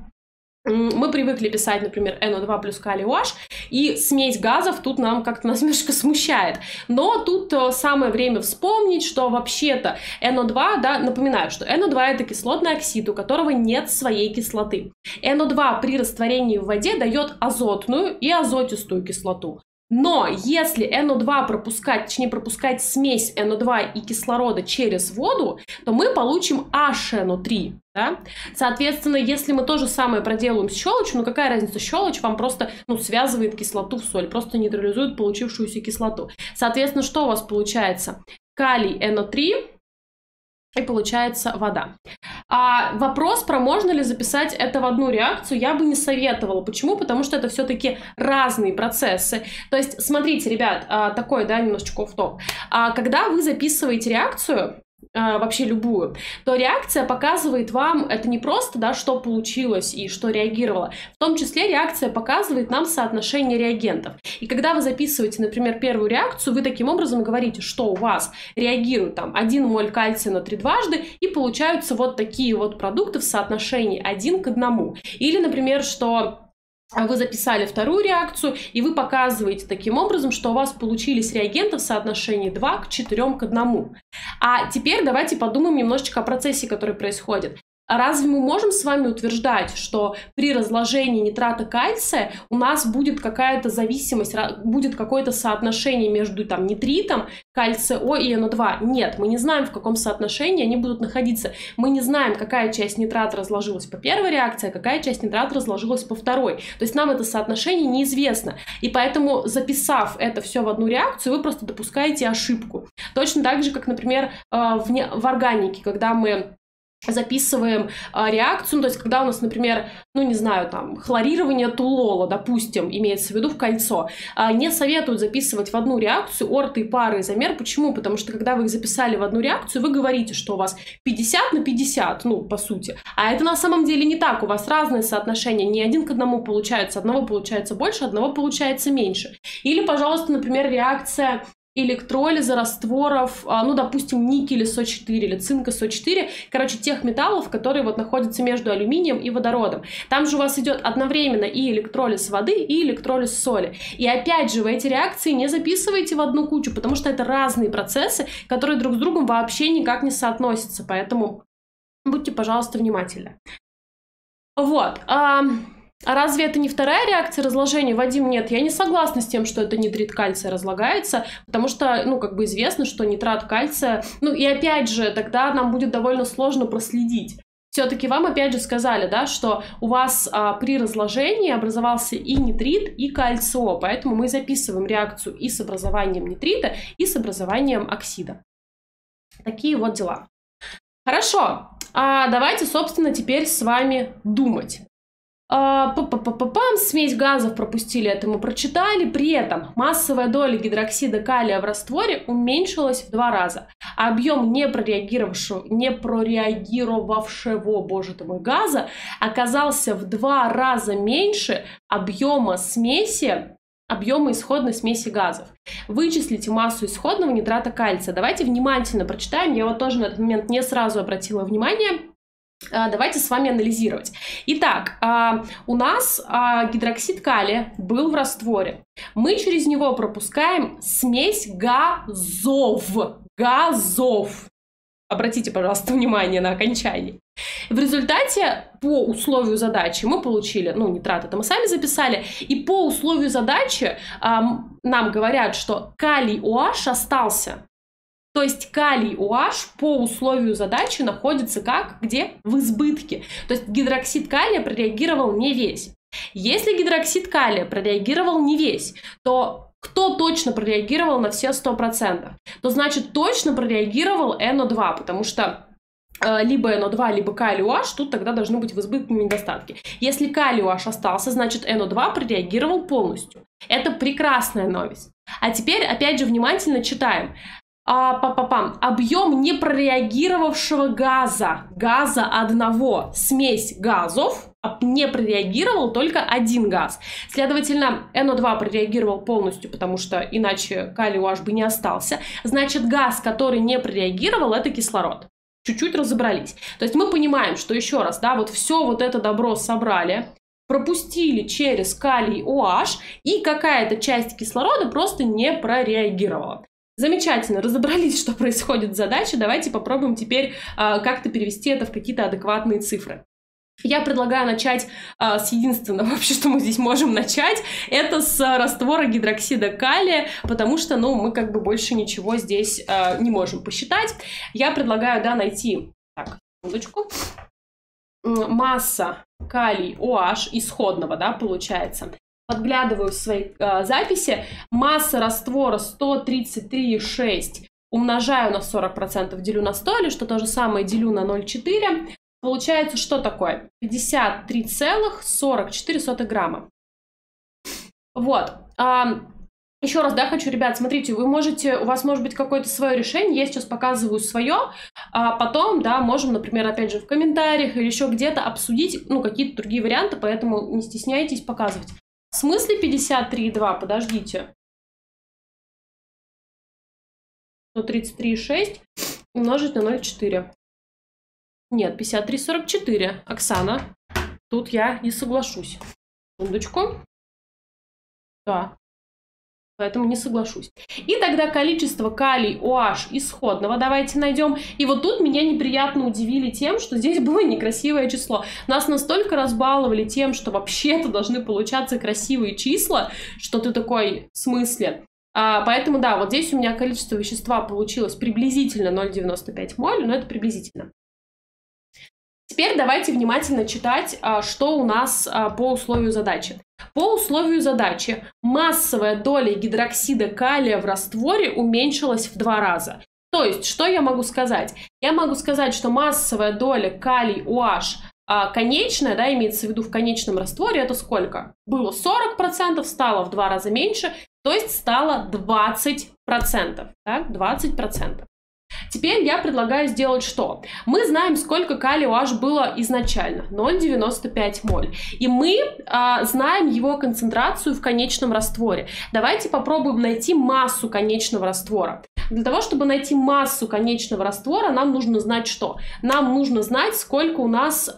мы привыкли писать, например, NO2 плюс калий OH, и смесь газов тут нас немножко смущает. Но тут самое время вспомнить, что вообще-то NO2, да, напоминаю, что NO2 это кислотный оксид, у которого нет своей кислоты. NO2 при растворении в воде дает азотную и азотистую кислоту. Но если NO2 пропускать смесь NO2 и кислорода через воду, то мы получим HNO3. Да? Соответственно, если мы то же самое проделаем с щелочью, ну какая разница, щелочь вам просто связывает кислоту в соль, просто нейтрализует получившуюся кислоту. Соответственно, что у вас получается? Калий NO3 и получается вода. Вопрос про можно ли записать это в одну реакцию, я бы не советовала. Почему? Потому что это все-таки разные процессы. То есть, смотрите, ребят, такой, да, немножечко офф-топ. Когда вы записываете реакцию, вообще любую, то реакция показывает вам, это не просто, да, что получилось и что реагировало, в том числе реакция показывает нам соотношение реагентов. И когда вы записываете, например, первую реакцию, вы таким образом говорите, что у вас реагирует там 1 моль кальция на 3 дважды, и получаются вот такие вот продукты в соотношении 1 к 1. Или, например, что вы записали вторую реакцию, и вы показываете таким образом, что у вас получились реагенты в соотношении 2 к 4 к 1. А теперь давайте подумаем немножечко о процессе, который происходит. Разве мы можем с вами утверждать, что при разложении нитрата кальция у нас будет какая-то зависимость, будет какое-то соотношение между там нитритом, кальция О и НО2? Нет, мы не знаем, в каком соотношении они будут находиться. Мы не знаем, какая часть нитрата разложилась по первой реакции, а какая часть нитрата разложилась по второй. То есть нам это соотношение неизвестно. И поэтому, записав это все в одну реакцию, вы просто допускаете ошибку. Точно так же, как, например, в органике, когда мы записываем реакцию, то есть когда у нас, например, ну не знаю, там хлорирование толуола, допустим, имеется в виду в кольцо, не советуют записывать в одну реакцию орто и пары изомер. Почему? Потому что когда вы их записали в одну реакцию, вы говорите, что у вас 50 на 50, ну по сути, а это на самом деле не так, у вас разные соотношения, не 1 к 1 получается, одного получается больше, одного получается меньше. Или, пожалуйста, например, реакция электролиза растворов, ну, допустим, никеля СО4 или цинка СО4, короче, тех металлов, которые вот находятся между алюминием и водородом. Там же у вас идет одновременно и электролиз воды, и электролиз соли. И опять же, вы эти реакции не записываете в одну кучу, потому что это разные процессы, которые друг с другом вообще никак не соотносятся, поэтому будьте, пожалуйста, внимательны. Вот. А разве это не вторая реакция разложения? Вадим, нет, я не согласна с тем, что это нитрит кальция разлагается, потому что, ну, как бы известно, что нитрат кальция, ну, и опять же, тогда нам будет довольно сложно проследить. Все-таки вам опять же сказали, да, что у вас при разложении образовался и нитрит, и кальцио, поэтому мы записываем реакцию и с образованием нитрита, и с образованием оксида. Такие вот дела. Хорошо, давайте, собственно, теперь с вами думать. Смесь газов пропустили, это мы прочитали. При этом массовая доля гидроксида калия в растворе уменьшилась в 2 раза. Объем не прореагировавшего, боже ты мой, газа оказался в 2 раза меньше объема исходной смеси газов. Вычислите массу исходного нитрата кальция. Давайте внимательно прочитаем. Я вот тоже на этот момент не сразу обратила внимание. Давайте с вами анализировать. Итак, у нас гидроксид калия был в растворе. Мы через него пропускаем смесь газов. Обратите, пожалуйста, внимание на окончание. В результате по условию задачи мы получили, ну, нитрат это мы сами записали, и по условию задачи нам говорят, что калий OH остался. То есть калий OH по условию задачи находится как? Где? В избытке. То есть гидроксид калия прореагировал не весь. Если гидроксид калия прореагировал не весь, то кто точно прореагировал на все 100%? То значит точно прореагировал NO2, потому что либо NO2, либо калий OH тут тогда должны быть в избытке недостатки. Если калий OH остался, значит NO2 прореагировал полностью. Это прекрасная новость. А теперь опять же внимательно читаем. Объем непрореагировавшего газа одного. Смесь газов не прореагировал только один газ. Следовательно, NO2 прореагировал полностью, потому что иначе калий OH бы не остался. Значит, газ, который не прореагировал, это кислород. Чуть-чуть разобрались. То есть мы понимаем, что еще раз, да, вот все вот это добро собрали, пропустили через калий OH, и какая-то часть кислорода просто не прореагировала. Замечательно, разобрались, что происходит в задаче. Давайте попробуем теперь как-то перевести это в какие-то адекватные цифры. Я предлагаю начать с единственного, вообще, что мы здесь можем начать, это с раствора гидроксида калия, потому что, ну, мы как бы больше ничего здесь не можем посчитать. Я предлагаю, да, найти, так, секундочку, масса калий OH исходного, да, получается. Подглядываю в свои записи. Масса раствора 133,6 умножаю на 40%, делю на 100, или что то же самое делю на 0,4. Получается, что такое? 53,44 грамма. Вот. Еще раз, да, хочу, ребят, смотрите, у вас может быть какое-то свое решение, я сейчас показываю свое, а потом, да, можем, например, опять же в комментариях или еще где-то обсудить, ну, какие-то другие варианты, поэтому не стесняйтесь показывать. В смысле 53,2? Подождите. 133,6 умножить на 0,4. Нет, 53,44. Оксана, тут я не соглашусь. Секундочку. Да. Поэтому не соглашусь. И тогда количество калий OH исходного давайте найдем. И вот тут меня неприятно удивили тем, что здесь было некрасивое число. Нас настолько разбаловали тем, что вообще-то должны получаться красивые числа, что ты такой, в смысле? Поэтому да, вот здесь у меня количество вещества получилось приблизительно 0,95 моль, но это приблизительно. Теперь давайте внимательно читать, что у нас по условию задачи. По условию задачи массовая доля гидроксида калия в растворе уменьшилась в 2 раза. То есть, что я могу сказать? Я могу сказать, что массовая доля калий OH конечная, да, имеется в виду в конечном растворе, это сколько? Было 40%, стало в 2 раза меньше, то есть стало 20%. Так, 20%. Теперь я предлагаю сделать что? Мы знаем, сколько калия OH было изначально, 0,95 моль. И мы знаем его концентрацию в конечном растворе. Давайте попробуем найти массу конечного раствора. Для того, чтобы найти массу конечного раствора, нам нужно знать что? Нам нужно знать, сколько у нас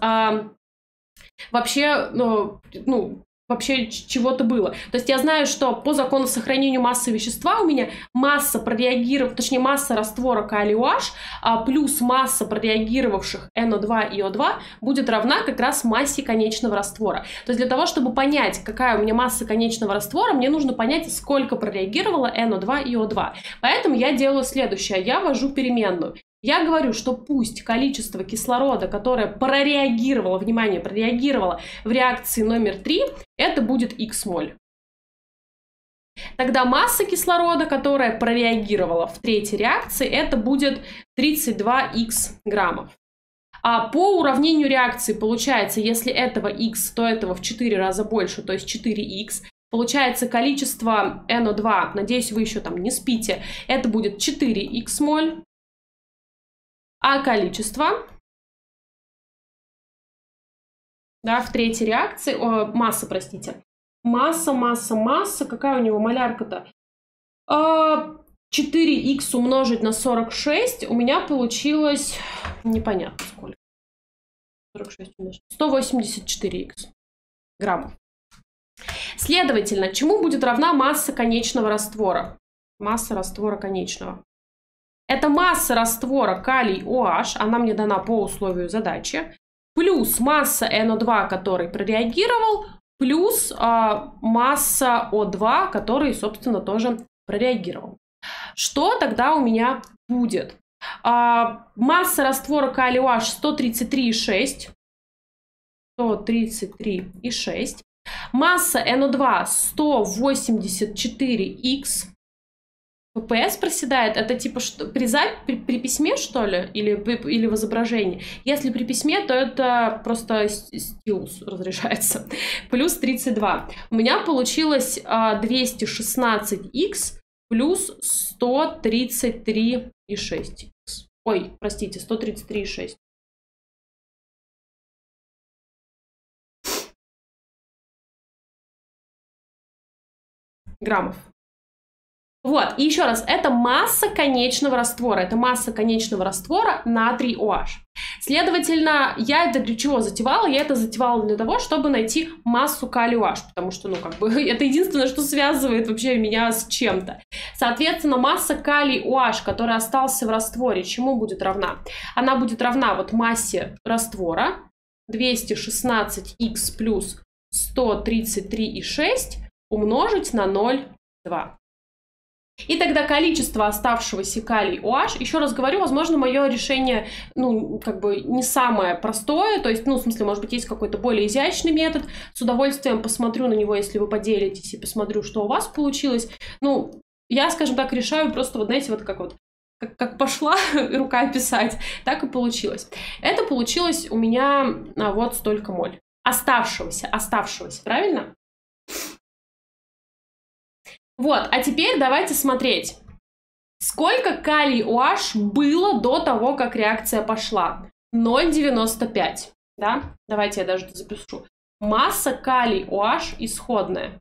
вообще, вообще чего-то было. То есть я знаю, что по закону сохранения массы вещества у меня масса масса раствора калий OH плюс масса прореагировавших NO2 и O2 будет равна как раз массе конечного раствора. То есть для того, чтобы понять, какая у меня масса конечного раствора, мне нужно понять, сколько прореагировало NO2 и O2. Поэтому я делаю следующее. Я ввожу переменную. Я говорю, что пусть количество кислорода, которое прореагировало, внимание, прореагировало в реакции номер 3, это будет X моль. Тогда масса кислорода, которая прореагировала в третьей реакции, это будет 32X граммов. А по уравнению реакции получается, если этого X, то этого в 4 раза больше, то есть 4X. Получается количество NO2, надеюсь, вы еще там не спите, это будет 4X моль. А количество, да, в третьей реакции, масса, простите, масса, какая у него малярка-то? 4х умножить на 46, у меня получилось, непонятно сколько, 46 умножить, 184х граммов. Следовательно, чему будет равна масса конечного раствора? Масса раствора конечного. Это масса раствора калий OH, она мне дана по условию задачи, плюс масса NO2, который прореагировал, плюс масса O2, который, собственно, тоже прореагировал. Что тогда у меня будет? Масса раствора калий OH 133,6. 133,6. Масса NO2 184X. ППС проседает, это типа что, при письме, что ли, или в изображении? Если при письме, то это просто стилус разрешается. Плюс 32. У меня получилось 216X плюс 133,6. Ой, простите, 133,6. Граммов. Вот, и еще раз, это масса конечного раствора. Это масса конечного раствора натрий OH. Следовательно, я это для чего затевала? Я это затевала для того, чтобы найти массу калий OH, потому что, ну, как бы, это единственное, что связывает вообще меня с чем-то. Соответственно, масса калий OH, который остался в растворе, чему будет равна? Она будет равна вот массе раствора 216х плюс 133,6 умножить на 0,2. И тогда количество оставшегося калий OH, еще раз говорю, возможно, мое решение, ну, как бы не самое простое, то есть, ну, в смысле, может быть, есть какой-то более изящный метод, с удовольствием посмотрю на него, если вы поделитесь, и посмотрю, что у вас получилось. Ну, я, скажем так, решаю просто, вот, знаете, вот как пошла рука писать, так и получилось. Это получилось у меня вот столько моль. Оставшегося, правильно? Вот, а теперь давайте смотреть, сколько калий OH было до того, как реакция пошла. 0,95, да? Давайте я даже запишу. Масса калий OH исходная.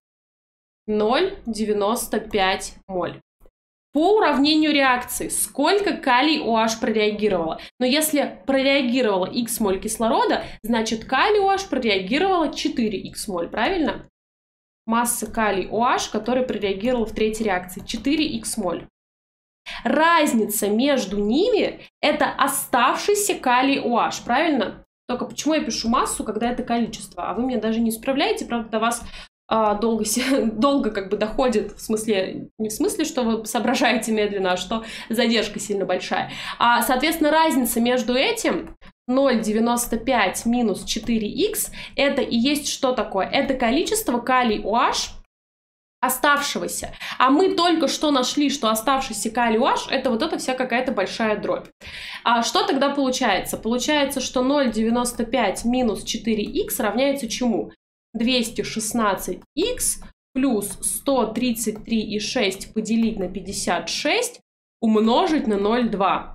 0,95 моль. По уравнению реакции, сколько калий OH прореагировало? Но если прореагировало Х моль кислорода, значит калий OH прореагировало 4Х моль, правильно? Масса калий OH, который прореагировал в третьей реакции, 4Х моль. Разница между ними – это оставшийся калий OH, правильно? Только почему я пишу массу, когда это количество? А вы меня даже не исправляете, правда, до вас долго как бы доходит, в смысле, не в смысле, что вы соображаете медленно, а что задержка сильно большая. Соответственно, разница между этим 0,95 минус 4х, это и есть что такое? Это количество калий OH оставшегося. А мы только что нашли, что оставшийся калий OH это вот эта вся какая-то большая дробь. А что тогда получается? Получается, что 0,95 минус 4х равняется чему? 216х плюс 133,6 поделить на 56 умножить на 0,2.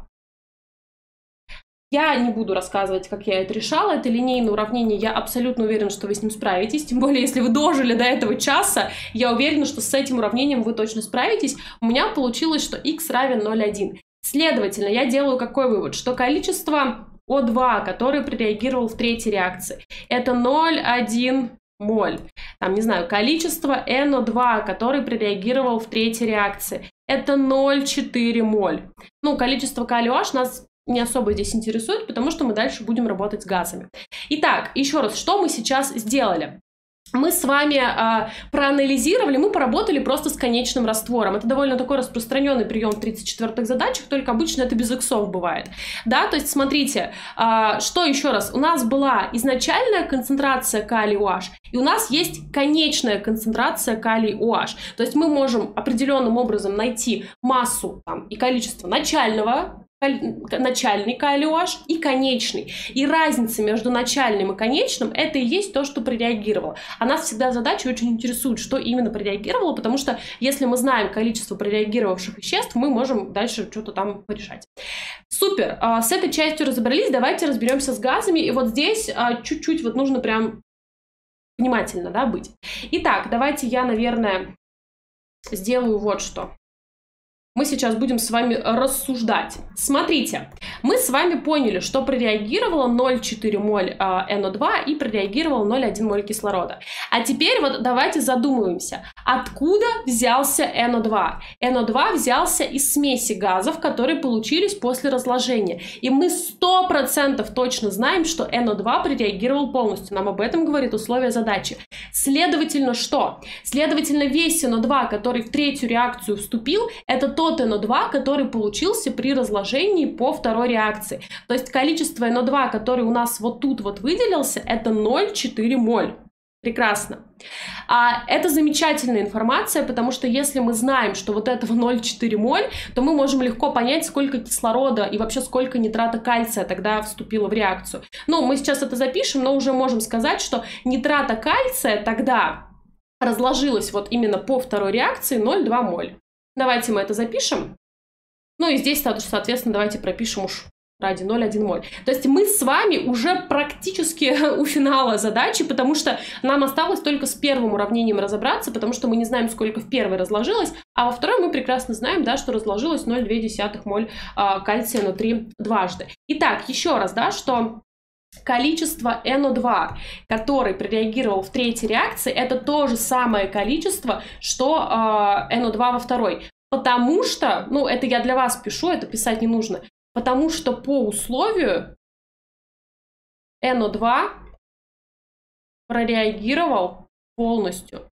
Я не буду рассказывать, как я это решала. Это линейное уравнение. Я абсолютно уверена, что вы с ним справитесь. Тем более, если вы дожили до этого часа, я уверена, что с этим уравнением вы точно справитесь. У меня получилось, что х равен 0,1. Следовательно, я делаю какой вывод? Что количество О2, который прореагировал в третьей реакции, это 0,1 моль. Там, не знаю, количество NO2, который прореагировал в третьей реакции, это 0,4 моль. Ну, количество калий OH нас не особо здесь интересует, потому что мы дальше будем работать с газами. Итак, еще раз, что мы сейчас сделали? Мы с вами проанализировали, мы поработали просто с конечным раствором. Это довольно такой распространенный прием в 34-х задачах, только обычно это без иксов бывает. Да, то есть смотрите, что еще раз, у нас была изначальная концентрация калий OH, и у нас есть конечная концентрация калий OH. То есть мы можем определенным образом найти массу там, и количество начальный калий OH и конечный. И разница между начальным и конечным это и есть то, что прореагировало. А нас всегда задача очень интересует, что именно прореагировало, потому что если мы знаем количество прореагировавших веществ, мы можем дальше что-то там порешать. Супер! С этой частью разобрались, давайте разберемся с газами. И вот здесь чуть-чуть вот нужно прям внимательно, да, быть. Итак, давайте я, наверное, сделаю вот что. Мы сейчас будем с вами рассуждать. Смотрите, мы с вами поняли, что прореагировало 0,4 моль NO2 и прореагировало 0,1 моль кислорода. А теперь вот давайте задумываемся, откуда взялся NO2? NO2 взялся из смеси газов, которые получились после разложения. И мы 100% точно знаем, что NO2 прореагировал полностью. Нам об этом говорит условие задачи. Следовательно, что? Следовательно, весь NO2, который в третью реакцию вступил, это тот NO2, который получился при разложении по второй реакции. То есть количество NO2, который у нас вот тут вот выделился, это 0,4 моль. Прекрасно. Это замечательная информация, потому что если мы знаем, что вот этого 0,4 моль, то мы можем легко понять, сколько кислорода и вообще сколько нитрата кальция тогда вступило в реакцию. Ну, мы сейчас это запишем, но уже можем сказать, что нитрата кальция тогда разложилась вот именно по второй реакции 0,2 моль. Давайте мы это запишем. Ну и здесь, соответственно, давайте пропишем уж ради 0,1 моль. То есть мы с вами уже практически у финала задачи, потому что нам осталось только с первым уравнением разобраться, потому что мы не знаем, сколько в первой разложилось, а во второй мы прекрасно знаем, да, что разложилось 0,2 моль кальция НО3 дважды. Итак, еще раз, да, что количество НО2, который прореагировал в третьей реакции, это то же самое количество, что НО2 во второй. Потому что, ну, это я для вас пишу, это писать не нужно, потому что по условию НО2 прореагировал полностью.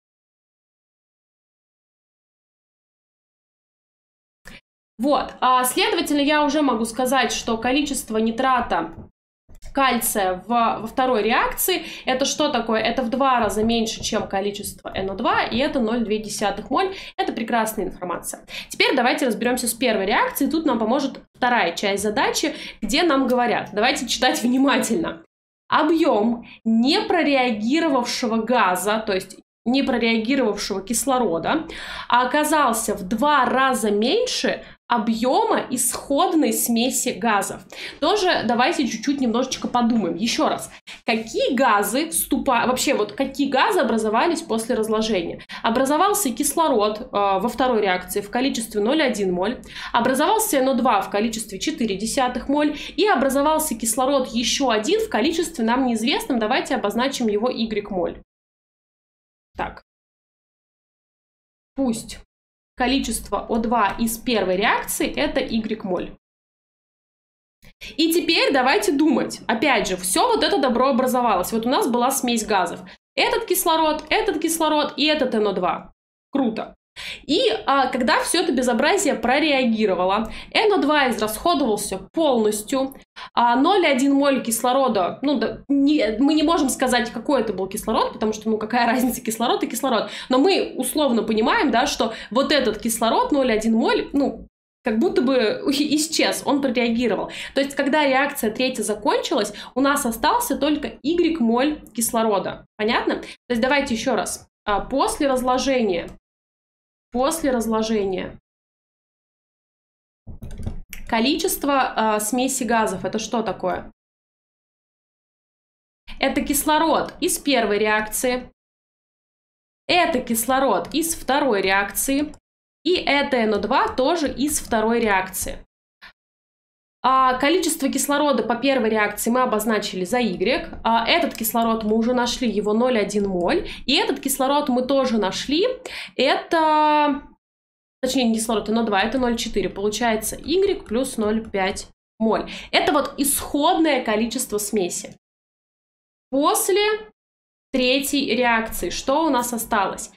Вот, следовательно, я уже могу сказать, что количество нитрата кальция во второй реакции, это что такое? Это в 2 раза меньше, чем количество НО2, и это 0,2 моль. Это прекрасная информация. Теперь давайте разберемся с первой реакцией. Тут нам поможет вторая часть задачи, где нам говорят. Давайте читать внимательно. Объем непрореагировавшего газа, то есть непрореагировавшего кислорода, оказался в 2 раза меньше объема исходной смеси газов. Тоже давайте чуть-чуть немножечко подумаем. Еще раз. Какие газы вообще вот какие газы образовались после разложения? Образовался кислород во второй реакции в количестве 0,1 моль, образовался НО2 в количестве 0,4 моль и образовался кислород еще один в количестве нам неизвестном. Давайте обозначим его Y моль. Так. Пусть количество О2 из первой реакции это Y моль. И теперь давайте думать. Опять же, все вот это добро образовалось. Вот у нас была смесь газов. Этот кислород и этот НО2. Круто. И когда все это безобразие прореагировало, НО2 израсходовался полностью, 0,1 моль кислорода, ну, да, мы не можем сказать, какой это был кислород, потому что, ну, какая разница, кислород и кислород, но мы условно понимаем, да, что вот этот кислород, 0,1 моль, ну, как будто бы исчез, он прореагировал. То есть, когда реакция третья закончилась, у нас остался только Y моль кислорода. Понятно? То есть, давайте еще раз. После разложения количество смеси газов, это что такое? Это кислород из первой реакции, это кислород из второй реакции, и это НО2 тоже из второй реакции. Количество кислорода по первой реакции мы обозначили за Y. Этот кислород мы уже нашли, его 0,1 моль. И этот кислород мы тоже нашли. Это, точнее, не кислород, НО2, это 0,4. Получается Y плюс 0,5 моль. Это вот исходное количество смеси. После третьей реакции что у нас осталось?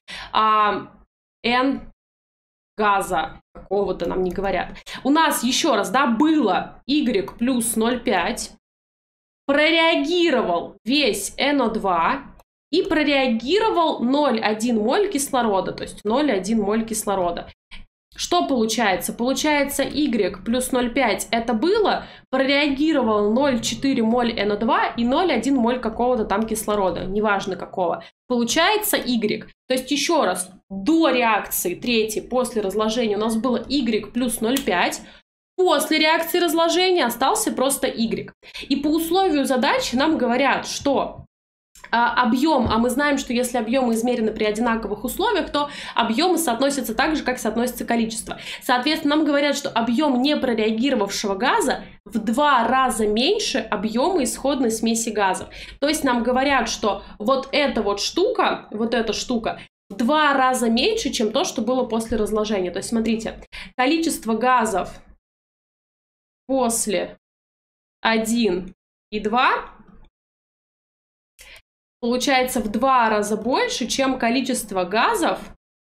N газа какого-то нам не говорят. У нас еще раз, да, было Y плюс 0,5, прореагировал весь НО2 и прореагировал 0,1 моль кислорода, то есть 0,1 моль кислорода. Что получается? Получается Y плюс 0,5 это было, прореагировал 0,4 моль НО2 и 0,1 моль какого-то там кислорода, неважно какого. Получается Y. То есть еще раз, до реакции третьей, после разложения у нас было Y плюс 0,5, после реакции разложения остался просто Y. И по условию задачи нам говорят, что объем, а мы знаем, что если объемы измерены при одинаковых условиях, то объемы соотносятся так же, как соотносится количество. Соответственно, нам говорят, что объем непрореагировавшего газа в 2 раза меньше объема исходной смеси газов. То есть нам говорят, что вот эта штука в 2 раза меньше, чем то, что было после разложения. То есть смотрите, количество газов после 1 и 2 получается в 2 раза больше, чем количество газов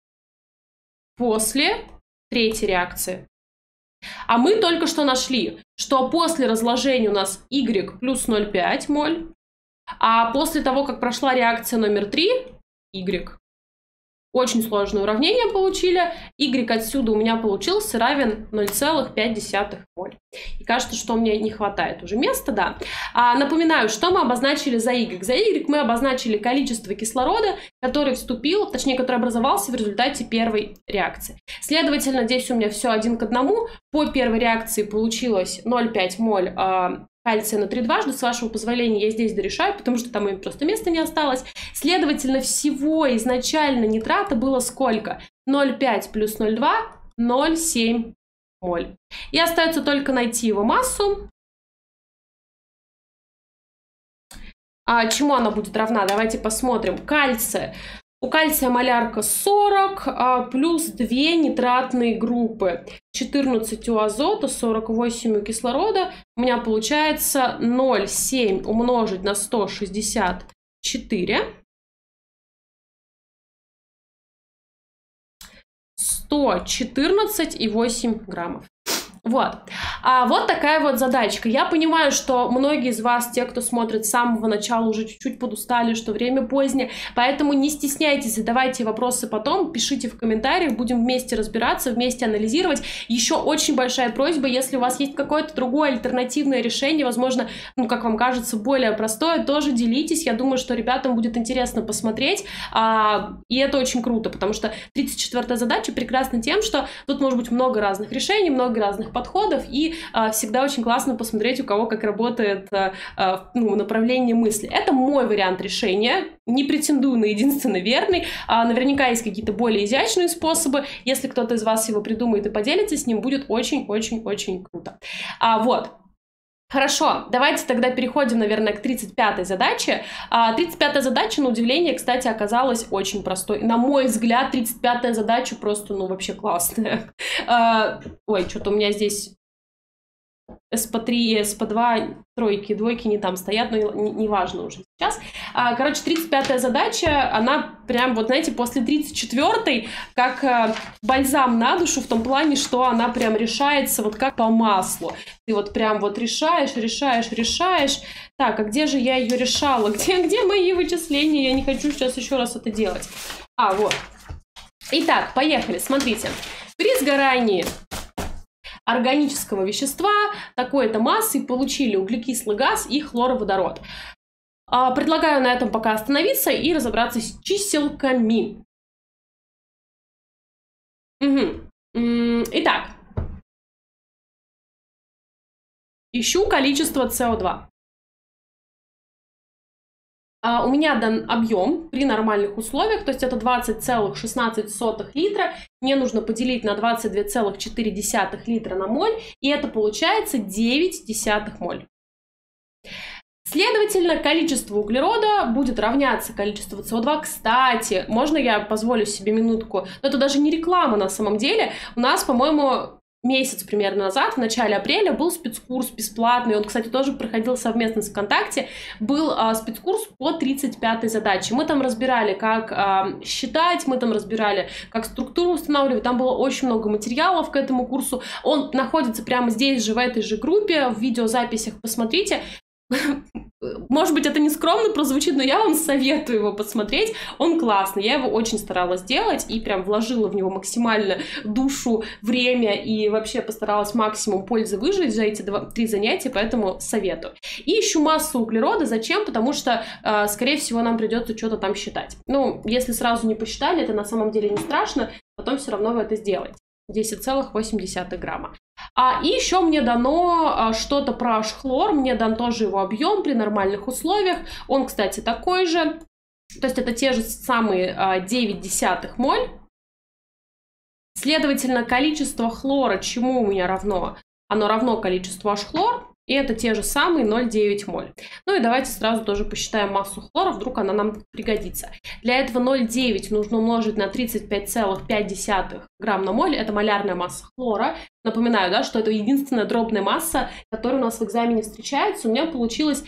после третьей реакции. А мы только что нашли, что после разложения у нас Y плюс 0,5 моль, а после того, как прошла реакция номер 3, Y, Очень сложное уравнение получили. Y отсюда у меня получился равен 0,5 моль. И кажется, что мне не хватает уже места, да. Напоминаю, что мы обозначили за Y. За Y мы обозначили количество кислорода, который вступил, точнее, который образовался в результате первой реакции. Следовательно, здесь у меня все 1 к 1. По первой реакции получилось 0,5 моль кальция на 3 дважды. С вашего позволения я здесь дорешаю, потому что там им просто места не осталось. Следовательно, всего изначально нитрата было сколько? 0,5 плюс 0,2, 0,7 моль. И остается только найти его массу. Чему она будет равна? Давайте посмотрим. Кальция. У кальция малярка 40, плюс 2 нитратные группы. 14 у азота, 48 у кислорода. У меня получается 0,7 умножить на 164. 114,8 граммов. Вот. Вот такая вот задачка. Я понимаю, что многие из вас, те, кто смотрит с самого начала, уже чуть-чуть подустали, что время позднее, поэтому не стесняйтесь, задавайте вопросы потом, пишите в комментариях, будем вместе разбираться, вместе анализировать. Еще очень большая просьба, если у вас есть какое-то другое альтернативное решение, возможно, ну, как вам кажется, более простое, тоже делитесь. Я думаю, что ребятам будет интересно посмотреть, и это очень круто, потому что 34-я задача прекрасна тем, что тут может быть много разных решений, много разных подходов, и всегда очень классно посмотреть, у кого как работает направление мысли. Это мой вариант решения, не претендую на единственно верный, наверняка есть какие-то более изящные способы, если кто-то из вас его придумает и поделится с ним, будет очень-очень-очень круто. Вот. Хорошо, давайте тогда переходим, наверное, к 35-й задаче. 35-я задача, на удивление, кстати, оказалась очень простой. На мой взгляд, 35-я задача просто, ну, вообще классная. Ой, что-то у меня здесь СП3 и СП2, тройки, двойки не там стоят, но не важно уже сейчас. Короче, 35-я задача, она прям, вот знаете, после 34-й, как бальзам на душу, в том плане, что она прям решается вот как по маслу. Ты вот прям вот решаешь. Так, а где же я ее решала? Где мои вычисления? Я не хочу сейчас еще раз это делать. Вот. Итак, поехали, смотрите. При сгорании органического вещества такой-то массы получили углекислый газ и хлороводород. Предлагаю на этом пока остановиться и разобраться с чиселками. Итак, ищу количество СО2. У меня дан объем при нормальных условиях, то есть это 20,16 литра. Мне нужно поделить на 22,4 литра на моль, и это получается 0,9 моль. Следовательно, количество углерода будет равняться количеству СО2. Кстати, можно я позволю себе минутку? Но это даже не реклама на самом деле. У нас, по-моему, месяц примерно назад, в начале апреля, был спецкурс бесплатный. Он, кстати, тоже проходил совместно с ВКонтакте. Был спецкурс по 35-й задаче. Мы там разбирали, как считать, мы там разбирали, как структуру устанавливать. Там было очень много материалов к этому курсу. Он находится прямо здесь же, в этой же группе, в видеозаписях. Посмотрите. Может быть, это не скромно прозвучит, но я вам советую его посмотреть. Он классный, я его очень старалась делать и прям вложила в него максимально душу, время и вообще постаралась максимум пользы выжать за эти 3 занятия, поэтому советую. И ищу массу углерода. Зачем? Потому что, скорее всего, нам придется что-то там считать. Ну, если сразу не посчитали, это на самом деле не страшно, потом все равно вы это сделаете. 10,8 грамма. И еще мне дано что-то про H-хлор, мне дан тоже его объем при нормальных условиях. Он, кстати, такой же. То есть это те же самые 0,9 моль. Следовательно, количество хлора чему у меня равно? Оно равно количеству H-хлор. И это те же самые 0,9 моль. Ну и давайте сразу тоже посчитаем массу хлора, вдруг она нам пригодится. Для этого 0,9 нужно умножить на 35,5 грамм на моль. Это малярная масса хлора. Напоминаю, да, что это единственная дробная масса, которая у нас в экзамене встречается. У меня получилось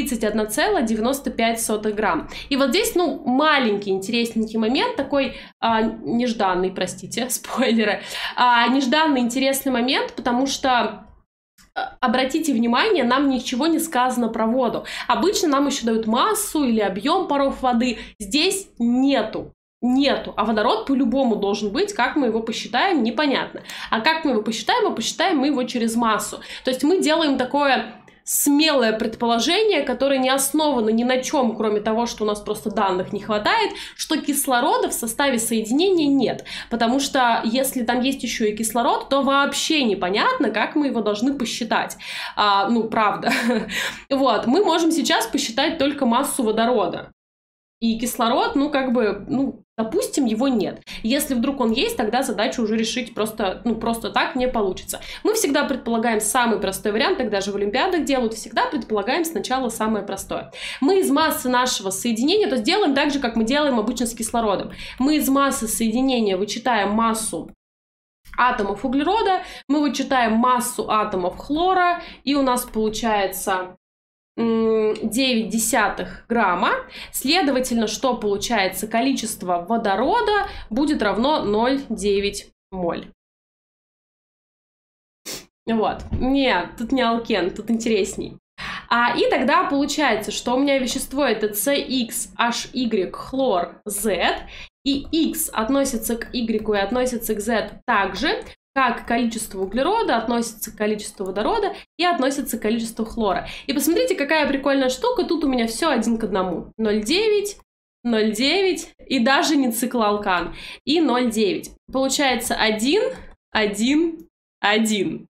31,95 грамм. И вот здесь, ну, маленький интересненький момент, такой нежданный, простите, спойлеры. Нежданный интересный момент, потому что обратите внимание, нам ничего не сказано про воду. Обычно нам еще дают массу или объем паров воды. Здесь нету. нету, а водород по-любому должен быть, как мы его посчитаем, непонятно. А как мы его посчитаем? А посчитаем мы его через массу. То есть мы делаем такое смелое предположение, которое не основано ни на чем, кроме того, что у нас просто данных не хватает, что кислорода в составе соединения нет. Потому что если там есть еще и кислород, то вообще непонятно, как мы его должны посчитать. Ну, правда. Вот, мы можем сейчас посчитать только массу водорода. И кислород, ну, как бы, ну, допустим, его нет. Если вдруг он есть, тогда задачу уже решить просто, ну, просто так не получится. Мы всегда предполагаем самый простой вариант, так даже в олимпиадах делают, всегда предполагаем сначала самое простое. Мы из массы нашего соединения, то есть делаем так же, как мы делаем обычно с кислородом. Мы из массы соединения вычитаем массу атомов углерода, мы вычитаем массу атомов хлора, и у нас получается 0,9 грамма. Следовательно, что получается? Количество водорода будет равно 0,9 моль. Вот. Нет, тут не алкен, тут интересней. И тогда получается, что у меня вещество это CXHY хлор Z, и X относится к Y и относится к Z также, как количество углерода относится к количеству водорода и относится к количеству хлора. И посмотрите, какая прикольная штука, тут у меня все 1 к 1. 0,9, 0,9 и даже не циклоалкан. И 0,9. Получается 1, 1, 1.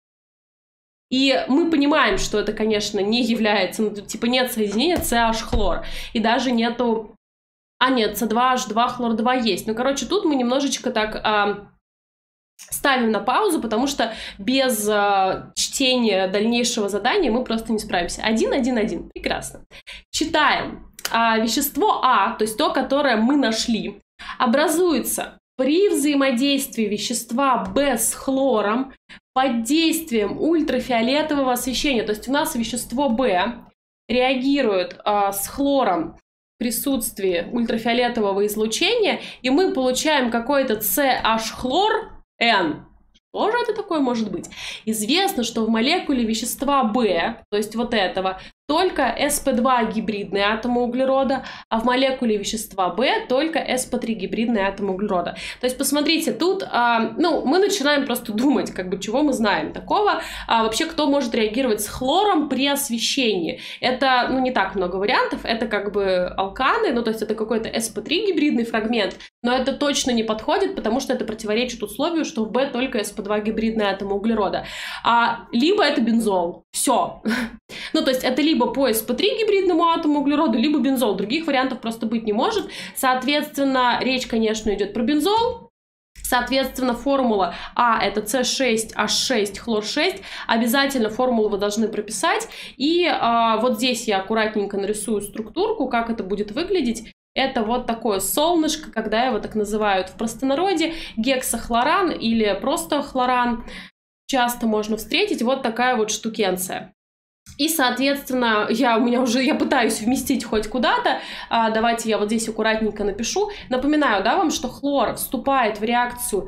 И мы понимаем, что это, конечно, не является, ну, типа нет соединения CH-хлор. И даже нету... нет, C2H2 хлор-2 есть. Ну, короче, тут мы немножечко так... ставим на паузу, потому что без чтения дальнейшего задания мы просто не справимся. 1, 1, 1. Прекрасно. Читаем. Вещество А, то есть то, которое мы нашли, образуется при взаимодействии вещества Б с хлором под действием ультрафиолетового освещения. То есть у нас вещество Б реагирует с хлором в присутствии ультрафиолетового излучения, и мы получаем какой-то CH-хлор N. Что же это такое может быть? Известно, что в молекуле вещества B, то есть вот этого, только sp2 гибридные атомы углерода, а в молекуле вещества B только sp3 гибридные атомы углерода. То есть посмотрите, тут ну, мы начинаем просто думать, как бы чего мы знаем такого. Вообще, кто может реагировать с хлором при освещении? Это, ну, не так много вариантов, это как бы алканы, ну, то есть это какой-то sp3 гибридный фрагмент, но это точно не подходит, потому что это противоречит условию, что в B только sp2 гибридные атомы углерода. Либо это бензол. Все. Ну, то есть это либо по sp3 гибридному атому углерода, либо бензол. Других вариантов просто быть не может. Соответственно, речь, конечно, идет про бензол. Соответственно, формула это C6H6 хлор-6. Обязательно формулу вы должны прописать. И вот здесь я аккуратненько нарисую структурку, как это будет выглядеть. Это вот такое солнышко, когда его так называют в простонародье, гексахлоран или просто хлоран. Часто можно встретить вот такая вот штукенция. И, соответственно, я пытаюсь вместить хоть куда-то. Давайте я вот здесь аккуратненько напишу. Напоминаю, да, вам, что хлор вступает в реакцию,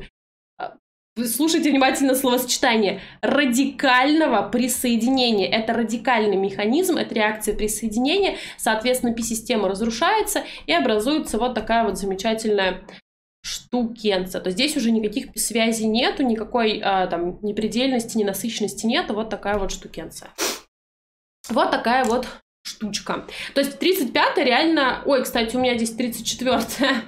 слушайте внимательно словосочетание, радикального присоединения. Это радикальный механизм, это реакция присоединения. Соответственно, пи-система разрушается и образуется вот такая вот замечательная штукенция. То есть здесь уже никаких связей нету, никакой там непредельности, ненасыщенности нету. Вот такая вот штукенция. Вот такая вот штучка. То есть 35-я реально... Ой, кстати, у меня здесь 34-я.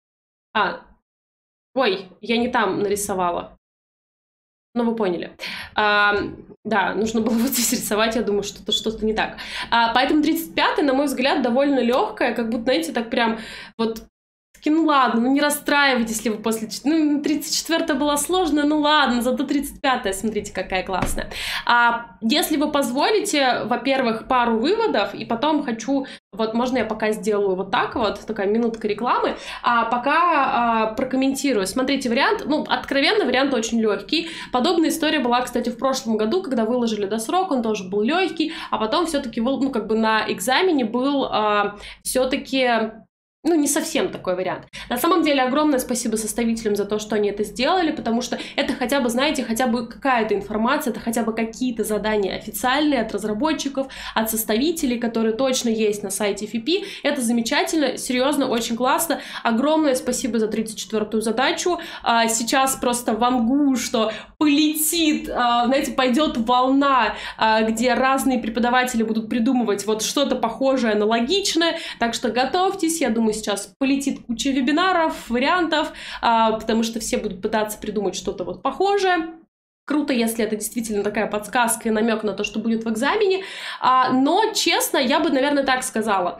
Ой, я не там нарисовала. Ну, вы поняли. Да, нужно было вот здесь рисовать, я думаю, что-то не так. Поэтому 35-я, на мой взгляд, довольно легкая, как будто, знаете, так прям вот... Ну ладно, ну не расстраивайтесь, если вы после... Ну, 34-я была сложная, ну ладно, зато 35-я, смотрите, какая классная. Если вы позволите, во-первых, пару выводов, и потом хочу... Вот можно я пока сделаю вот так вот, такая минутка рекламы, пока прокомментирую. Смотрите, вариант, ну, откровенно, вариант очень легкий. Подобная история была, кстати, в прошлом году, когда выложили досрок, он тоже был легкий, а потом все-таки, ну, как бы на экзамене был все-таки... ну, не совсем такой вариант. На самом деле, огромное спасибо составителям за то, что они это сделали, потому что это хотя бы, знаете, хотя бы какая-то информация, это хотя бы какие-то задания официальные от разработчиков, от составителей, которые точно есть на сайте FIPI. Это замечательно, серьезно, очень классно. Огромное спасибо за 34-ю задачу. Сейчас просто вангу, что полетит, знаете, пойдет волна, где разные преподаватели будут придумывать вот что-то похожее, аналогичное. Так что готовьтесь, я думаю, сейчас полетит куча вебинаров, вариантов, потому что все будут пытаться придумать что-то вот похожее. Круто, если это действительно такая подсказка и намек на то, что будет в экзамене. Но, честно, я бы, наверное, так сказала.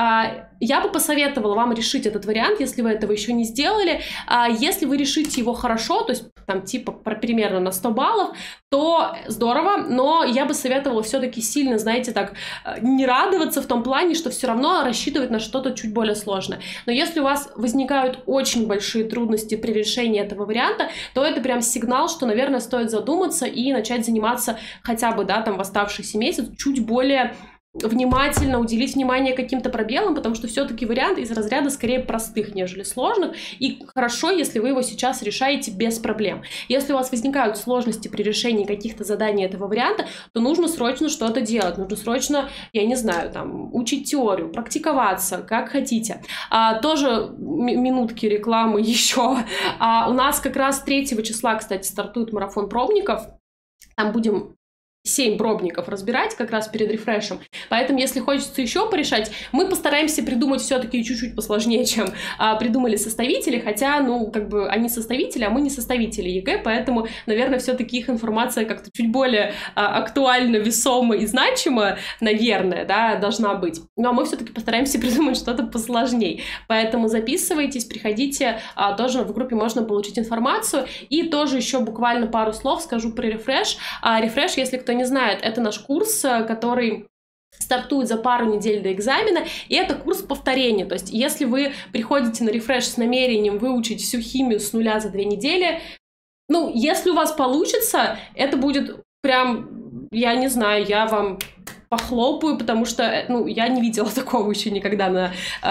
Я бы посоветовала вам решить этот вариант, если вы этого еще не сделали. Если вы решите его хорошо, то есть там типа примерно на 100 баллов, то здорово, но я бы советовала все-таки сильно, знаете, так не радоваться в том плане, что все равно рассчитывать на что-то чуть более сложное. Но если у вас возникают очень большие трудности при решении этого варианта, то это прям сигнал, что, наверное, стоит задуматься и начать заниматься хотя бы, да, там в оставшийся месяц чуть более внимательно уделить внимание каким-то пробелам, потому что все-таки вариант из разряда скорее простых, нежели сложных, и хорошо, если вы его сейчас решаете без проблем. Если у вас возникают сложности при решении каких-то заданий этого варианта, то нужно срочно что-то делать, нужно срочно, я не знаю, там, учить теорию, практиковаться, как хотите. Тоже минутки рекламы еще. У нас как раз 3 числа, кстати, стартует марафон пробников, там будем 7 пробников разбирать как раз перед рефрешем. Поэтому, если хочется еще порешать, мы постараемся придумать все-таки чуть-чуть посложнее, чем придумали составители, хотя, ну, как бы они составители, а мы не составители ЕГЭ, поэтому, наверное, все-таки их информация как-то чуть более актуальна, весома и значима, наверное, да, должна быть. Но мы все-таки постараемся придумать что-то посложнее. Поэтому записывайтесь, приходите, тоже в группе можно получить информацию. И тоже еще буквально пару слов скажу про рефреш. Рефреш, если кто не знает, это наш курс, который стартует за пару недель до экзамена, и это курс повторения. То есть, если вы приходите на рефреш с намерением выучить всю химию с нуля за 2 недели, ну, если у вас получится, это будет прям, я не знаю, я вам похлопаю, потому что, ну, я не видела такого еще никогда на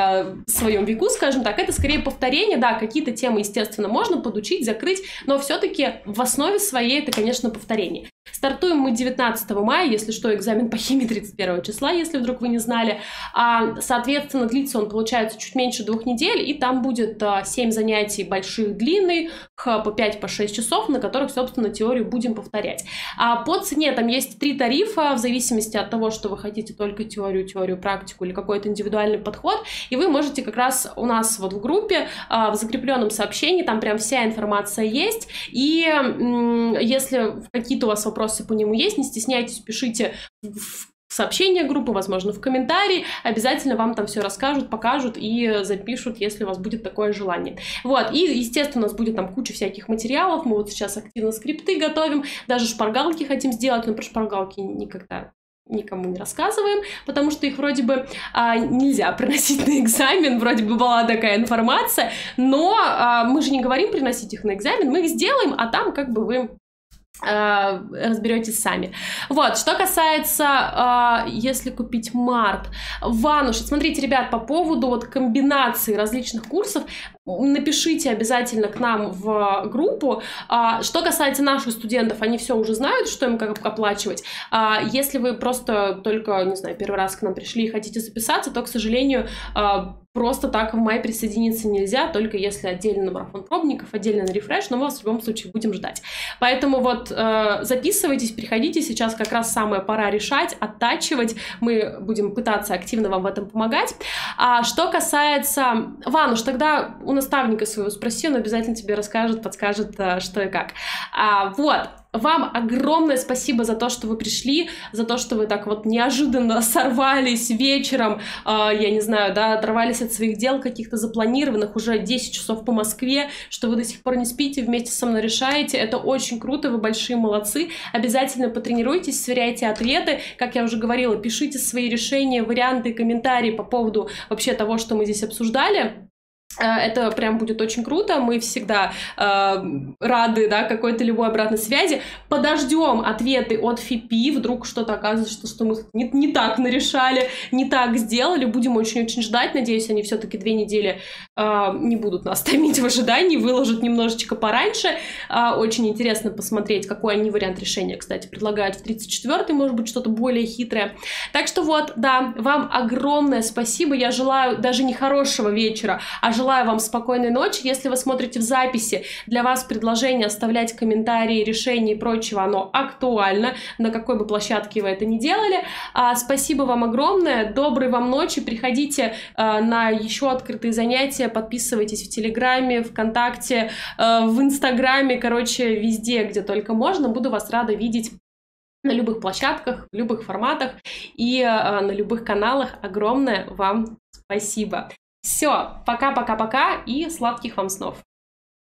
своем веку, скажем так. Это скорее повторение, да, какие-то темы, естественно, можно подучить, закрыть, но все-таки в основе своей это, конечно, повторение. Стартуем мы 19 мая, если что, экзамен по химии 31 числа, если вдруг вы не знали. Соответственно, длится он, получается, чуть меньше 2 недель, и там будет 7 занятий больших, длинных, по 5-6 часов, на которых, собственно, теорию будем повторять. По цене там есть 3 тарифа, в зависимости от того, что вы хотите только теорию, практику или какой-то индивидуальный подход, и вы можете как раз у нас вот в группе, в закрепленном сообщении, там прям вся информация есть, и если какие-то у вас вопросы по нему есть, не стесняйтесь, пишите в сообщение группы, возможно, в комментарии, обязательно вам там все расскажут, покажут и запишут, если у вас будет такое желание. Вот, и, естественно, у нас будет там куча всяких материалов, мы вот сейчас активно скрипты готовим, даже шпаргалки хотим сделать, но про шпаргалки никогда никому не рассказываем, потому что их вроде бы нельзя приносить на экзамен, вроде бы была такая информация, но мы же не говорим приносить их на экзамен, мы их сделаем, а там как бы вы разберетесь сами. Вот, что касается, если купить март, Вануш, смотрите, ребят, по поводу вот комбинации различных курсов, напишите обязательно к нам в группу. Что касается наших студентов, они все уже знают, что им как оплачивать. Если вы просто только, не знаю, первый раз к нам пришли и хотите записаться, то, к сожалению, просто так в мае присоединиться нельзя, только если отдельно на марафон пробников, отдельно на рефреш, но мы вас в любом случае будем ждать. Поэтому вот записывайтесь, приходите, сейчас как раз самая пора решать, оттачивать, мы будем пытаться активно вам в этом помогать. Что касается... Вануш, тогда у наставника своего спроси, он обязательно тебе расскажет, подскажет, что и как. Вот. Вам огромное спасибо за то, что вы пришли, за то, что вы так вот неожиданно сорвались вечером, я не знаю, да, оторвались от своих дел каких-то запланированных, уже 10 часов по Москве, что вы до сих пор не спите, вместе со мной решаете. Это очень круто, вы большие молодцы. Обязательно потренируйтесь, сверяйте ответы. Как я уже говорила, пишите свои решения, варианты, комментарии по поводу вообще того, что мы здесь обсуждали. Это прям будет очень круто. Мы всегда рады, да, какой-то любой обратной связи. Подождем ответы от ФИПИ. Вдруг что-то оказывается, что мы не так нарешали, не так сделали. Будем очень-очень ждать. Надеюсь, они все-таки 2 недели не будут нас томить в ожидании, выложат немножечко пораньше. Очень интересно посмотреть, какой они вариант решения, кстати, предлагают в 34-й, может быть, что-то более хитрое. Так что вот, да, вам огромное спасибо. Я желаю даже не хорошего вечера, а желаю вам спокойной ночи. Если вы смотрите в записи, для вас предложение оставлять комментарии, решения и прочего, оно актуально, на какой бы площадке вы это ни делали. Спасибо вам огромное, доброй вам ночи, приходите на еще открытые занятия, подписывайтесь в Телеграме, ВКонтакте, в Инстаграме, короче, везде, где только можно. Буду вас рада видеть на любых площадках, в любых форматах и на любых каналах. Огромное вам спасибо. Все, пока-пока-пока и сладких вам снов.